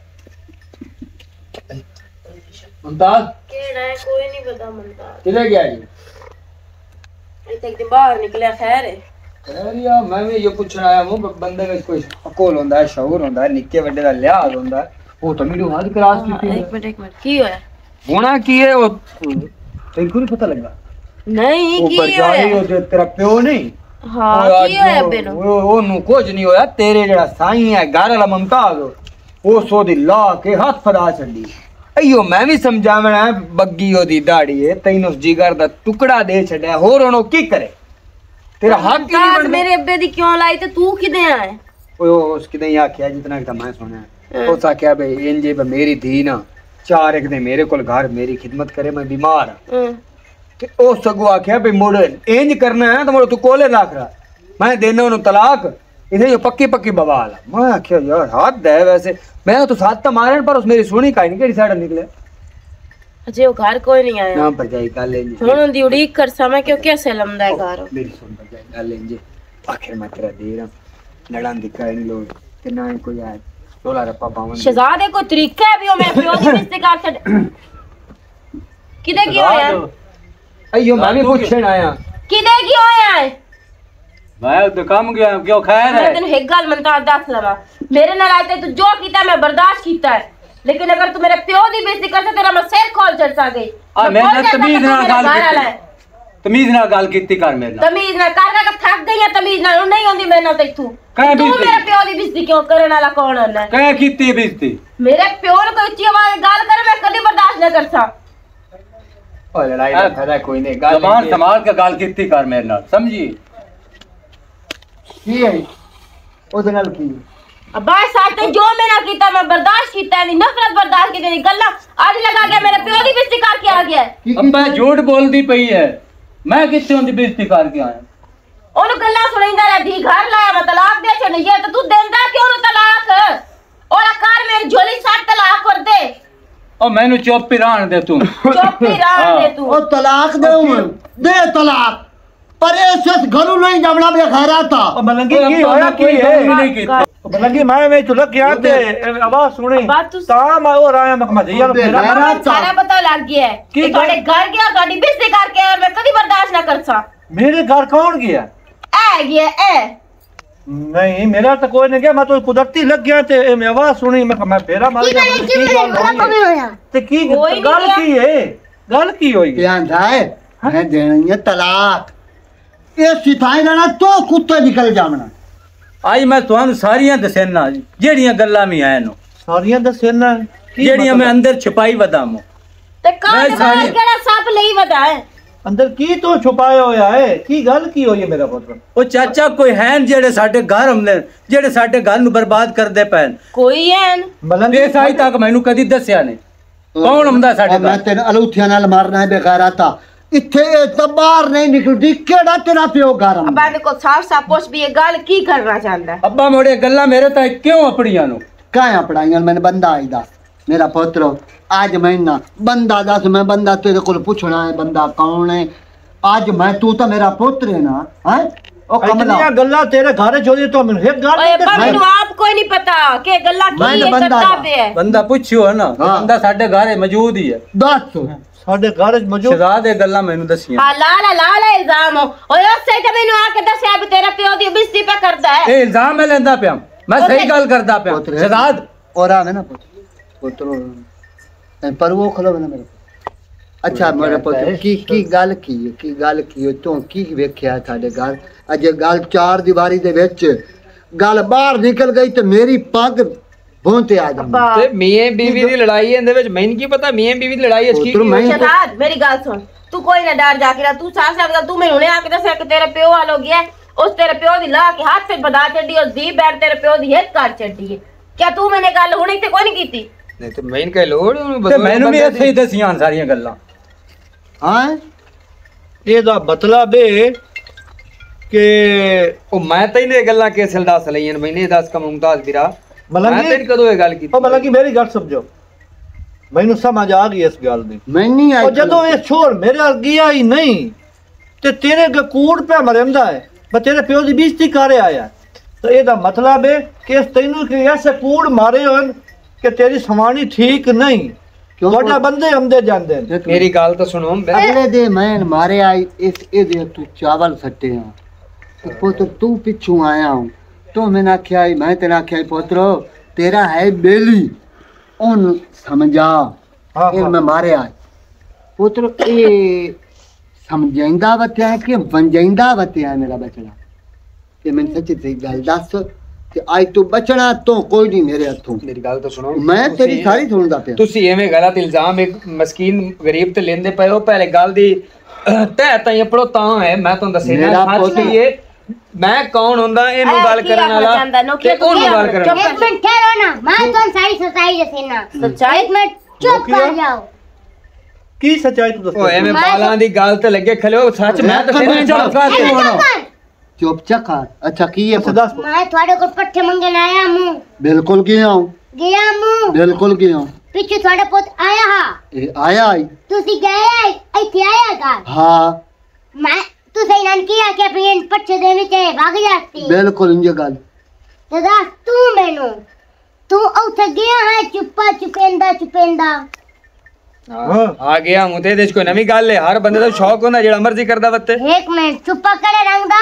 Speaker 6: मुमताज
Speaker 3: केड़ा है कोई नहीं पता मुमताज
Speaker 2: किधर गया जी
Speaker 3: इतने दिन बाहर निकले खैर है
Speaker 2: यार मैं भी ये पूछना आया हूं बंदे में कोई अकोल होंदा है शऊर होंदा है निक्के बड़े दा लिहाज होंदा है वो तो मेरी हाथ क्लास की थी
Speaker 3: एक मिनट की होया
Speaker 2: होना की है वो तेरे को नहीं पता लगा
Speaker 3: नहीं की
Speaker 2: ऊपर जाए वो तेरा प्यो नहीं
Speaker 3: हां की होया बेनो
Speaker 2: वो नु कुछ नहीं होया तेरे जेड़ा साईं है घर वाला मुमताज वो सो दी ला के हाथ फड़ा छड़ी अयो मैं भी समझावना है बग्गी ओदी दाढ़ी है तैन उस जिगर दा टुकड़ा दे छड़या होर ono की करे तेरा हक ही नहीं
Speaker 3: मेरे अब्बे दी क्यों लाई ते तू किदे आए
Speaker 2: ओए उसकी नहीं आख्या जितना कि मैं सुना ओ सा क्या भाई इंजे मेरी धी ना चार एक दे मेरे कोल घर मेरी खिदमत करे मैं बीमार हां ते ओ सगो आख्या भाई मुड़ इंज करना है तो मुड़ तू कोले रख रहा मैं देना ओनु तलाक इधर जो पक्की पक्की बवाल मैं आख्या यार हाथ दे वैसे मैं तो साथ तो मारन पर उस मेरी सुनी काई नहीं केड़ी साइड निकले
Speaker 3: अजे वो घर कोई नहीं आया
Speaker 2: ना बजाई गल इंज
Speaker 3: हुन दी उड़ीक कर समय क्यों कैसे लमदा है घर
Speaker 2: मेरी सुन बजाई गल इंज आखिर मैं तेरा दे रहा लड़ान दिखा नहीं लोग ते ना कोई आए टोला रप्पा पावन
Speaker 3: शहजादे को तरीका है भी ओ मेरे प्यो दी रिश्ते कर छड़ किदे की होया
Speaker 2: अयो मैं भी पूछण आया
Speaker 3: किदे की होया है
Speaker 1: मैं तो काम गया क्यों खैर है
Speaker 3: मैं तेन एक गल मनता दस लवा मेरे नाल आते तू जो कीता मैं बर्दाश्त कीता है लेकिन अगर तू मेरे प्यो दी बेइज्जती करता तेरा मैं सिर खोल चढ़ गई
Speaker 1: आ मैंने तमीज ना गल की तमीज ना गल कीती कर मेरे नाल
Speaker 3: तमीज ना कर थक गई है तमीज ना नहीं होंदी मेरे नाल तू
Speaker 1: कह
Speaker 3: तू मेरे प्यो दी बेइज्जती क्यों करन वाला कौन है
Speaker 1: कह कीती बेइज्जती
Speaker 3: मेरे प्यो ने कोई ऊंची आवाज गल करे मैं कभी बर्दाश्त ना करसा
Speaker 2: ओ लड़ाई का फायदा कोई नहीं गल
Speaker 1: जबान संभाल के गल कीती कर मेरे नाल समझी
Speaker 2: की है ओदे नाल की
Speaker 3: अब्बा साथ जो मैंने कीता मैं बर्दाश्त कीता नहीं नफरत बर्दाश्त की नहीं गल्ला आज लगा गया मेरे प्यो दी बेइज्जती करके आ गया
Speaker 1: अब्बा झूठ बोलदी पई है मैं किथे उनदी बेइज्जती करके आया
Speaker 3: ओनु गल्ला सुनिंदा रह दी घर लाया मैं तलाक दे छ नहीं है तो तू देंदा क्यों न तलाक और कार मेरी झोली साथ तलाक कर दे
Speaker 1: ओ मैनू चुप ही रहन दे तू
Speaker 3: चुप ही रहन दे तू
Speaker 4: ओ तलाक दे तलाक पर ऐसे घरों नहीं जमना बेखैरा था
Speaker 5: ओ मलंगी की होया की है
Speaker 1: नहीं कीता
Speaker 5: मलंगी मैं में तो लग गया ते आवाज सुनी ता मैं और आया मैं यार मेरा
Speaker 3: सारा पता लग गया है कि ਤੁਹਾਡੇ घर गया ਤੁਹਾਡੀ बेइज्जती करके और मैं कभी बर्दाश्त ना कर सा
Speaker 5: मेरे घर कौन गया
Speaker 3: ए गया ए
Speaker 5: नहीं मेरा तो कोई नहीं गया मैं तो कुदरती लग गया ते मैं आवाज सुनी मैं फेरा मार गया ते की गल की होई
Speaker 4: ध्यान जाए मैं देनी है तलाक ये सिखाई देना तो कुत्ते निकल जावना
Speaker 1: आज मैं तुहानू सारियां दसेना जेड़ियां गल्लां में है नो
Speaker 5: सारियां दसेना
Speaker 1: जेड़ियां मैं अंदर छुपाई वदामो
Speaker 3: ते कान बाहर केड़ा सांप लई वदा है
Speaker 5: अंदर की तो छुपाया होया है की गल की होई है मेरा पुत्र
Speaker 1: ओ चाचा कोई है जेड़े साडे घर हमने जेड़े साडे घर नु बर्बाद कर दे पैन
Speaker 3: कोई है
Speaker 5: मलंगी
Speaker 1: इस आज तक मैनू कदी दस्या नहीं कौन हमदा साडे
Speaker 4: मैं
Speaker 1: घर
Speaker 4: तेरे अलूथिया नाल मारना है बेखैरा था इथे तबार नहीं निकलती केड़ा तेरा प्यो घर
Speaker 3: अब्बा ने को साफ साफ पूछ भी ये गल की करना चाहता है
Speaker 1: अब्बा मोड़े गल्ला मेरे ता क्यों अपड़ियां नो
Speaker 4: काया पढ़ाइयां मैंने बंदा आई दस मेरा पुत्र आज महीना बंदा दस मैं बंदा तेरे को पूछना है बंदा कौन है आज मैं तू तो मेरा पुत्र है ना है ओ कमला
Speaker 5: इतनी गल्ला तेरे घर छोड़ी तो मैं एक गल
Speaker 3: ओए अब्बा मेनू आप कोई नहीं पता के गल्ला की है करता पे है
Speaker 1: बंदा पूछियो है ना बंदा साडे घर मौजूद ही है
Speaker 4: दस
Speaker 5: साडे घर मौजूद
Speaker 1: शहजाद ए गल्ला मैनू दसियां
Speaker 3: हां ला इल्जाम ओए उससे जब मैनू आके दसया भी तेरा प्यो दी बेइज्जती पे करदा है
Speaker 1: ए इल्जाम मैं लेंदा पिया मैं सही गल करदा पिया शहजाद
Speaker 4: और आवे ना पुत्र पर वो खलो ना मेरे अच्छा मेरे पुत्र की गल की तू की वेख्या थाडे घर अजे गल चार दीवारी दे विच गल बाहर निकल गई तो मेरी पग भोंते आ जांदी
Speaker 2: ते मियां बीवी दी लड़ाई इंदे विच मैनूं की पता मियां बीवी दी लड़ाई की
Speaker 3: शहजाद मेरी गल सुन तू कोई ना डर जाके रहा तू साफ साफ तू मैनूं ने आके दस्या कि तेरे प्यो वाल हो गया उस तेरे प्यो दी ला के हाथ से बदा चढ़ी उस दी बैठ तेरे प्यो दी हित कर चढ़ी है क्या तू मैंने गल हुणे ते कोई नहीं कीती
Speaker 2: नहीं तो मैन कह लोड़
Speaker 1: ते मैनूं भी ऐसे ही दसियां सारियां गल्लां
Speaker 4: हां
Speaker 5: ਇਹਦਾ ਮਤਲਬ ਇਹ ਕਿ
Speaker 2: ओ मैं तैनूं ये गल्लां कैसे दस लईयां मैंने दस का मुमताज ਵੀਰਾ
Speaker 5: ਮਲੰਗੀ
Speaker 2: मैं तेरी कदों ये गल कीती
Speaker 5: ਉਹ ਮਲੰਗੀ ਮੇਰੀ ਗੱਲ ਸਮਝੋ ਮੈਨੂੰ ਸਮਝ ਆ ਗਈ ਇਸ ਗੱਲ ਦੀ
Speaker 4: मैं नहीं आई
Speaker 5: ਉਹ ਜਦੋਂ ਇਹ ਛੋੜ ਮੇਰੇ ਨਾਲ ਗਿਆ ਹੀ ਨਹੀਂ ਤੇ ਤੇਰੇ ਗਕੂੜ ਪੇ ਮਰੰਦਾ ਹੈ ਮੈਂ ਤੇਰੇ ਪਿਓ ਦੀ ਬੇਇੱਜ਼ਤੀ ਕਰ ਆਇਆ ਤਾਂ ਇਹਦਾ ਮਤਲਬ ਹੈ ਕਿ ਇਸ ਤੈਨੂੰ ਕਿ ਐਸੇ ਕੂੜ ਮਾਰੇ ਹੋਣ ਕਿ ਤੇਰੀ ਸਮਾਣੀ ਠੀਕ ਨਹੀਂ ਤੁਹਾਡਾ ਬੰਦੇ ਆਉਂਦੇ ਜਾਂਦੇ ਨੇ
Speaker 2: मेरी गल तो सुनो
Speaker 4: अगले दे मैन मारे आई इस ए दे तू चावल सट्टे हां पुत्र तू पिछू आया हूं तो मैंने आख्या मैं तेरा आख्या पुत्र तेरा है बेली उन समझा इन में मारे आए पुत्र ए समझाइंदा बत्या है कि वंजाइंदा बत्या है मेरा बचड़ा कि मैं सच्ची सही गल दस कि आज तू बचना तो कोई नहीं मेरे हाथों
Speaker 2: मेरी गल तो सुनो
Speaker 4: मैं तेरी सारी सुनदा पिया
Speaker 2: ਤੁਸੀਂ ਐਵੇਂ ਗਲਤ ਇਲਜ਼ਾਮ ਇੱਕ ਮਸਕੀਨ ਗਰੀਬ ਤੇ ਲੈਂਦੇ ਪਏ ਹੋ ਪਹਿਲੇ ਗੱਲ ਦੀ ਤਹਿ ਤਾਈਂ ਪੜੋ ਤਾਂ ਹੈ ਮੈਂ ਤੁਹਾਨੂੰ ਦੱਸੇ ਨਾ ਸੱਚ ਕੀ ਹੈ ਮੈਂ ਕੌਣ ਹੁੰਦਾ ਇਹਨੂੰ ਗੱਲ ਕਰਨ ਵਾਲਾ ਤੇ ਉਹਨੂੰ ਗੱਲ ਕਰਨ
Speaker 7: एक मिनट ठहरो ना मैं तो सारी सच्चाई दसे ना
Speaker 3: सच्चाई
Speaker 7: एक मिनट चुप कर जाओ
Speaker 5: ਕੀ ਸੱਚਾਈ ਤੂੰ
Speaker 2: ਉਹ
Speaker 5: ਦੱਸ
Speaker 2: ਐਵੇਂ ਬਾਲਾਂ ਦੀ ਗੱਲ ਤੇ ਲੱਗੇ ਖਲਿਓ ਸੱਚ ਮੈਂ ਤਾਂ
Speaker 7: चुप
Speaker 4: चुप चकार अच्छा की है
Speaker 5: ਅੱਛਾ ਦੱਸ
Speaker 7: मैं थोड़े को पट्टे मंगन आया हूं
Speaker 4: बिल्कुल गया हूं बिल्कुल गया हूं
Speaker 7: पिछे थोड़ा पुत आया हा
Speaker 4: आया आई
Speaker 7: तुसी गए इथे आया का
Speaker 4: हाँ
Speaker 7: मैं तुसे नन किया कि अपने पट्टे देने ते भाग जाती
Speaker 4: बिल्कुल इंज गल
Speaker 7: दादा तू मैनू तू उठ गया है चुपेंदा
Speaker 2: आ गया हूं ते देश कोई नवी गल है हर बंदे दा शौक होंदा जेड़ा मर्जी करदा वत्ते
Speaker 7: एक मिनट चुप्पा करे रंग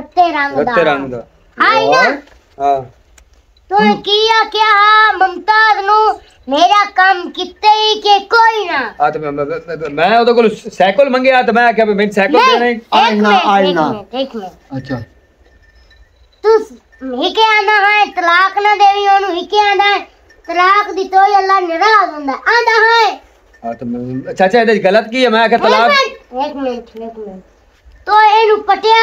Speaker 7: दा आई ना
Speaker 2: हां
Speaker 7: तू किया क्या मुमताज नु मेरा काम किते ही के कोई ना
Speaker 2: आ तो मैं ओदे कोल साइकिल मंगया तो मैं क्या मैं साइकिल देने
Speaker 7: एक मिनट
Speaker 4: अच्छा
Speaker 7: तू हिके आना है तलाक ना देवी ओनु हिके आना है तलाक दी तो अल्लाह नाराज होंदा आंदा है
Speaker 2: हां तो चाचा ये गलत की है मैं क्या तलाक
Speaker 7: एक मिनट तो एनु पटिया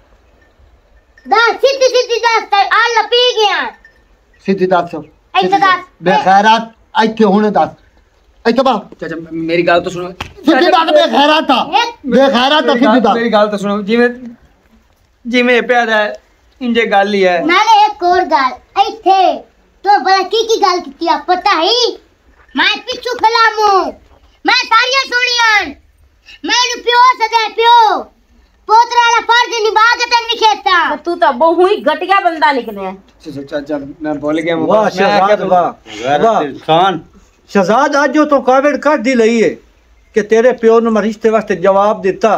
Speaker 7: दा सीधी दस आ लपी गया
Speaker 4: सीधी दस
Speaker 7: ऐसे दस
Speaker 4: बेखैरात इथे हुने दस इथे बा
Speaker 2: चाचा मेरी गल तो सुनो
Speaker 4: सीधी दस बेखैरात था सीधी दस
Speaker 2: मेरी गल तो सुनो जिवें प्यादा इंजे गल ही है
Speaker 7: नाले एक और गल इथे तो बड़ा की गल कीती पता है मैं पिछू खलामू मैं सारियां सुनियां मैनू प्यो सदे प्यो पोतरा वाला फर्ज निभा के ते निखेता
Speaker 3: तू तो बहु ही घटिया बंदा निकले
Speaker 2: चाचा मैं भूल गया
Speaker 5: वाह शहजाद वाह
Speaker 1: इंसान
Speaker 5: शहजाद आज जो तो कावड़ कर दी लई है कि तेरे प्यो ने रिश्ते वास्ते जवाब दिता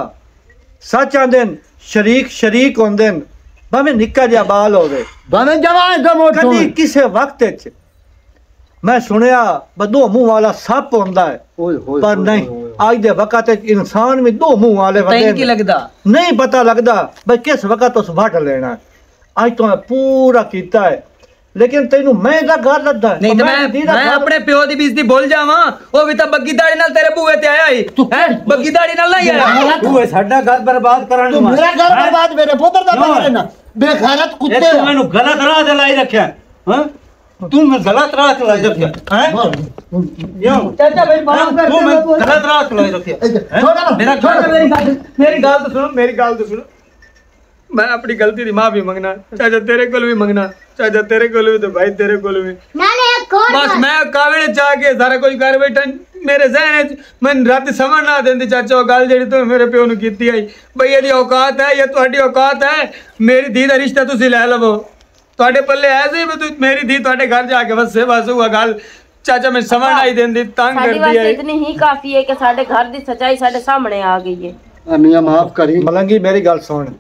Speaker 5: सच आंदे शरीक होंदे भाਵੇਂ निक्का जिहा बाल होवे
Speaker 4: भाਵੇਂ जवान दा मोटो
Speaker 5: कदी किसे वक्त च मैं सुनिया दो मुंह वाला सप होंदा है पर नहीं आज दे वक्त इंसान भी दो मुंह वाले
Speaker 2: तैन की लगदा
Speaker 5: नहीं पता लगदा भाई किस वक्त उस वट लेना आज तो पूरा कीता है लेकिन तेनू मैं दा घर लद्दा
Speaker 2: नहीं तो मैं अपने प्यो दी बेइज्जती भूल जावां ओ भी तो बग्गी दाड़ी नाल तेरे बूए ते आया ही हैं बग्गी दाड़ी नाल नहीं आया
Speaker 1: तू साडा घर बर्बाद करन
Speaker 4: तू मेरा घर बर्बाद मेरे पुत्र दा कर ना बेखैरत कुत्ते
Speaker 1: तू मैनू गलत राह ते लाई रखया हां तू मैं गलत राह ते लाई रखया हैं यो
Speaker 2: चाचा भाई माफ कर
Speaker 1: तू मैं गलत राह ते लाई रखया
Speaker 2: मेरा मेरी गल तो सुनो मैं अपनी गलती दी माफी मंगना चाचा तेरे कोल भी मंगना चाचा तेरे कोल भी तो भाई तेरे कोल भी
Speaker 7: नाले एक और
Speaker 2: बस मैं कावड़े चाह के सारा कुछ कर बैठा मेरे जहन मैं रात समझ ना देंदी चाचा गल जेड़ी तू मेरे प्यो नु कीती आई भई एदी औकात है या ਤੁਹਾਡੀ औकात है मेरी धी दा रिश्ता तुसी ले लवो ਤੁਹਾਡੇ पल्ले ऐसे भी तू मेरी धी ਤੁਹਾਡੇ घर जाके वसे बस हुआ गल चाचा मैं समझ नहीं देंदी तंग कर दी है
Speaker 3: इतनी ही काफी है कि साडे घर दी सच्चाई साडे सामने आ गई है
Speaker 4: मियां माफ करी
Speaker 5: मलंगी मेरी गल सुन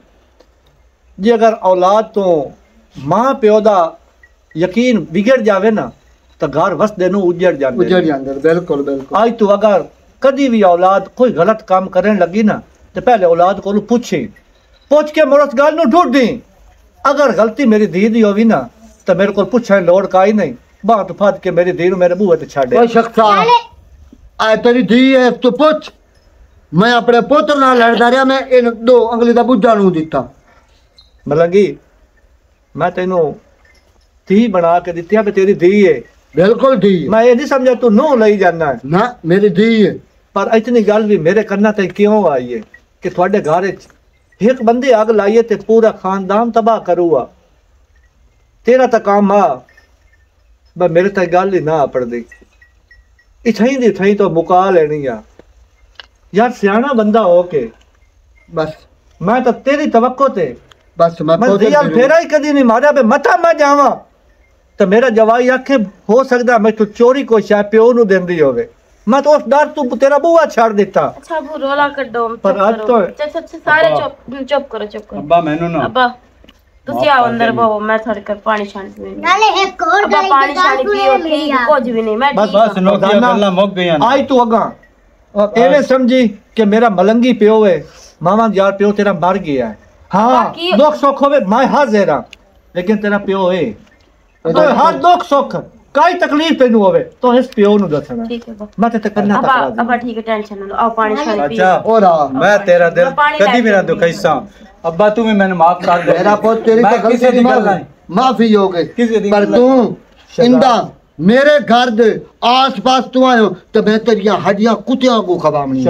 Speaker 5: जी अगर औलाद तो मां प्यो दा यकीन बिगड़ जावे ना तो घर वसदे नु उजड़ जांदे
Speaker 2: उजड़ जांदे बिल्कुल बिल्कुल
Speaker 5: आज तू अगर कदी भी औलाद कोई गलत काम करने लगी ना तो पहले औलाद को पूछ के मुरस गल नु ढूंढ दी अगर गलती मेरी धी दी होवी ना तो मेरे को पूछने लोड़ का ही नहीं बात फट के मेरी धी मेरे बूहे ते छाड़े
Speaker 4: कोई शख्सा आ तेरी धी है तो पूछ मैं अपने पुत्र नाल लड़दा रहा मैं इन 2 अंगली दा बुझा नू दिता
Speaker 5: मलंगी मैं तेनू धी बना के दित्ती है तेरी धी है
Speaker 4: बिल्कुल धी
Speaker 5: मैं ये नहीं समझा तू नू लई जाना है
Speaker 4: ना मेरी धी है
Speaker 5: पर इतनी गल भी मेरे करना ते क्यों आई है कि थोड़े घर एक बंदे आग लाइए ते पूरा खानदान तबाह करूगा तेरा तो काम आ बस मेरे तक गल ही ना पड़ दी इथई दी थई तो मुका लेनी आ यार सियाना बंदा हो के
Speaker 4: बस
Speaker 5: मैं तो तेरी तवक्को ते
Speaker 4: बस मैं
Speaker 5: मैं दिया फेरा ही कदी नहीं मारा बे मथा मैं जावा तो मेरा जवाई आखे हो सकता मैं तू चोरी को शायद प्यो नु देंदी होवे मैं तो उस डर तू तेरा बुआ छाड़ देता
Speaker 3: अच्छा वो रोला कड्डो
Speaker 5: पर अब तो
Speaker 3: चल सारे चुप करो
Speaker 1: अब्बा मैनू ना
Speaker 3: अब्बा तुसी आओ अंदर बहु मैं थोड़ी कर पानी छान पीऊंगी
Speaker 7: नाले एक और
Speaker 3: अब्बा पानी छान पियो ठीक कुछ भी नहीं मैं
Speaker 5: बस
Speaker 3: ठीक
Speaker 5: बस
Speaker 3: हूं।
Speaker 1: नौकरियां गल्लां मुक गईयां ने।
Speaker 5: आई तू अगा एवे समझी कि मेरा मलंगी प्यो है मामा यार प्यो तेरा मर गया है हाँ
Speaker 3: बाकी-
Speaker 5: दुख सुख होवे मैं हाजिर हां लेकिन तेरा प्यो है तो हर दुख सुख काई तकलीफ तेनू होवे तो इस प्यो नु दसना
Speaker 3: ठीक है अब्बा
Speaker 5: मैं ते करना
Speaker 3: अब्बा
Speaker 5: तक
Speaker 3: अब्बा ठीक है टेंशन ना लो आओ पानी छान पियो
Speaker 1: अच्छा
Speaker 4: और
Speaker 1: मैं तेरा दिल
Speaker 3: मैं पानी
Speaker 1: कदी भी ना
Speaker 3: लाके
Speaker 1: दुखैसा अब्बा तू भी मैंने माफ कर दे
Speaker 4: मेरा पुत्र तेरी
Speaker 1: मैं
Speaker 4: तो
Speaker 1: किसी
Speaker 4: गलती
Speaker 1: दी
Speaker 4: नहीं
Speaker 1: गल नहीं।
Speaker 4: माफी हो
Speaker 1: किसी
Speaker 4: गई
Speaker 1: दी
Speaker 4: पर
Speaker 1: गल
Speaker 4: तू इंदा मेरे घर दे आस पास तू आयो तो मैं तेरिया हड्डियां कुत्तियां को खवावनी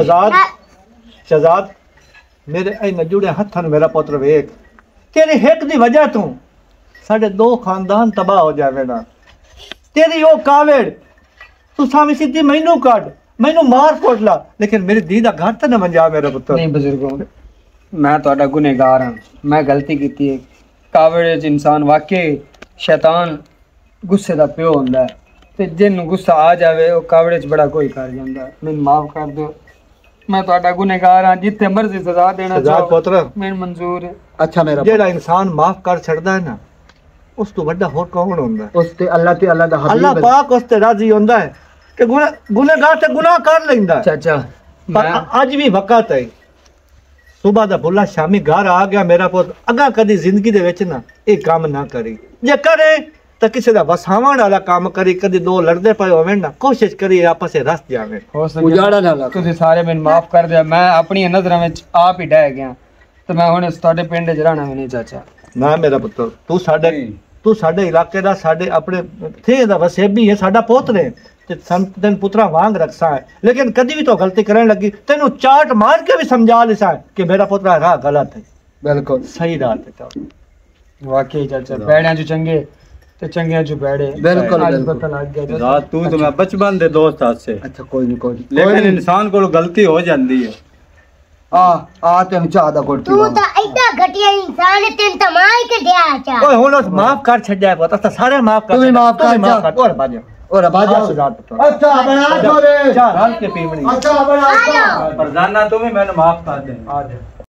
Speaker 5: शहजाद मेरे ऐ जुड़े हथन मेरा पुत्र वेख तेरी हिक दी वजह तू साडे 2 खानदान तबाह हो जावे ना तेरी ओ कावेड़ तू सामी सीधी मैनू काट मैनू मार कोट ला लेकिन मेरी दी दा घर ते न मंजा मेरा पुत्र
Speaker 2: नहीं बुजुर्गों मैं ਤੁਹਾਡਾ गुनहगार हां मैं गलती की है कावड़े च इंसान वाकई शैतान गुस्से दा प्यो हुंदा है ते जिन्नू गुस्सा आ जावे ਉਹ ਕਾਵੜੇ ਚ ਬੜਾ ਕੋਈ ਕਰ ਜਾਂਦਾ ਮੈਨੂੰ ਮਾਫ ਕਰ ਦਿਓ मैं ਤੁਹਾਡਾ गुनहगार हां जिथे मर्जी सजा देना
Speaker 5: शहजाद
Speaker 2: चाहो
Speaker 5: पुत्र
Speaker 2: ਮੈਨੂੰ मंजूर है
Speaker 4: अच्छा मेरा
Speaker 5: जेड़ा इंसान माफ कर छड़दा है ना उस तो बड़ा होर कौन हुंदा है
Speaker 4: उस ते अल्लाह दा
Speaker 5: अल्लाह
Speaker 4: हबीब
Speaker 5: पाक उस ते राजी हुंदा है कि गुनहगार ते गुनाह कर लेंदा है
Speaker 2: चाचा
Speaker 5: पर आज भी वक़्त है सुबह दा भुला शामी घर आ गया मेरा पुत अगा कदी जिंदगी दे विच ना ये काम ना करी जे करे तो किसी दा वसावण वाला काम करी कदी 2 लड़दे पए होवे ना कोशिश करी आपस में रस जावे
Speaker 2: हो
Speaker 4: उजाड़ा ना लगा
Speaker 2: ਤੁਸੀਂ ਸਾਰੇ ਮੈਨੂੰ ਮਾਫ ਕਰ ਦਿਆ ਮੈਂ ਆਪਣੀਆਂ ਨਜ਼ਰਾਂ ਵਿੱਚ ਆਪ ਹੀ ਡਹਿ ਗਿਆ ਤੇ ਮੈਂ ਹੁਣ ਤੁਹਾਡੇ ਪਿੰਡ 'ਚ ਰਹਿਣਾ ਵੀ ਨਹੀਂ ਚਾਚਾ
Speaker 5: ना मेरा पुत्र तू साडे इलाके दा साडे अपने थे दा वसेबी है साडा पोत्र है ते संतन पुत्रा वांग रखसा है लेकिन कदी भी तो गलती करने लगी तेनू चाट मार के भी समझा लिसा है कि मेरा पुत्रा राह गलत है
Speaker 4: बिल्कुल
Speaker 5: सही राह पे चल
Speaker 2: वाकई चाचा बैड़ियां जो चंगे ते चंगियां जो बैड़े
Speaker 4: बिल्कुल,
Speaker 2: आज
Speaker 4: बिल्कुल।
Speaker 2: पता लग गया
Speaker 1: रात तू तो मैं बचपन दे दोस्त हाथ से
Speaker 4: अच्छा कोई नहीं
Speaker 1: लेकिन इंसान को गलती हो जाती है
Speaker 4: आ तेन चाह दा कोट
Speaker 7: तू तो ऐसा घटिया इंसान है तेन तमाई के दिया चा
Speaker 5: ओए हुन उस माफ कर छड्या पुत अस सारे माफ कर
Speaker 4: तू भी माफ कर,
Speaker 5: और बाजा
Speaker 4: और बाजा
Speaker 5: शहजाद पुत्र
Speaker 4: अच्छा बना छोरे
Speaker 5: चार हाल के पीवनी
Speaker 4: अच्छा बना
Speaker 7: आ जाओ
Speaker 1: पर जाना तू भी मैंने माफ कर दे
Speaker 5: आ जा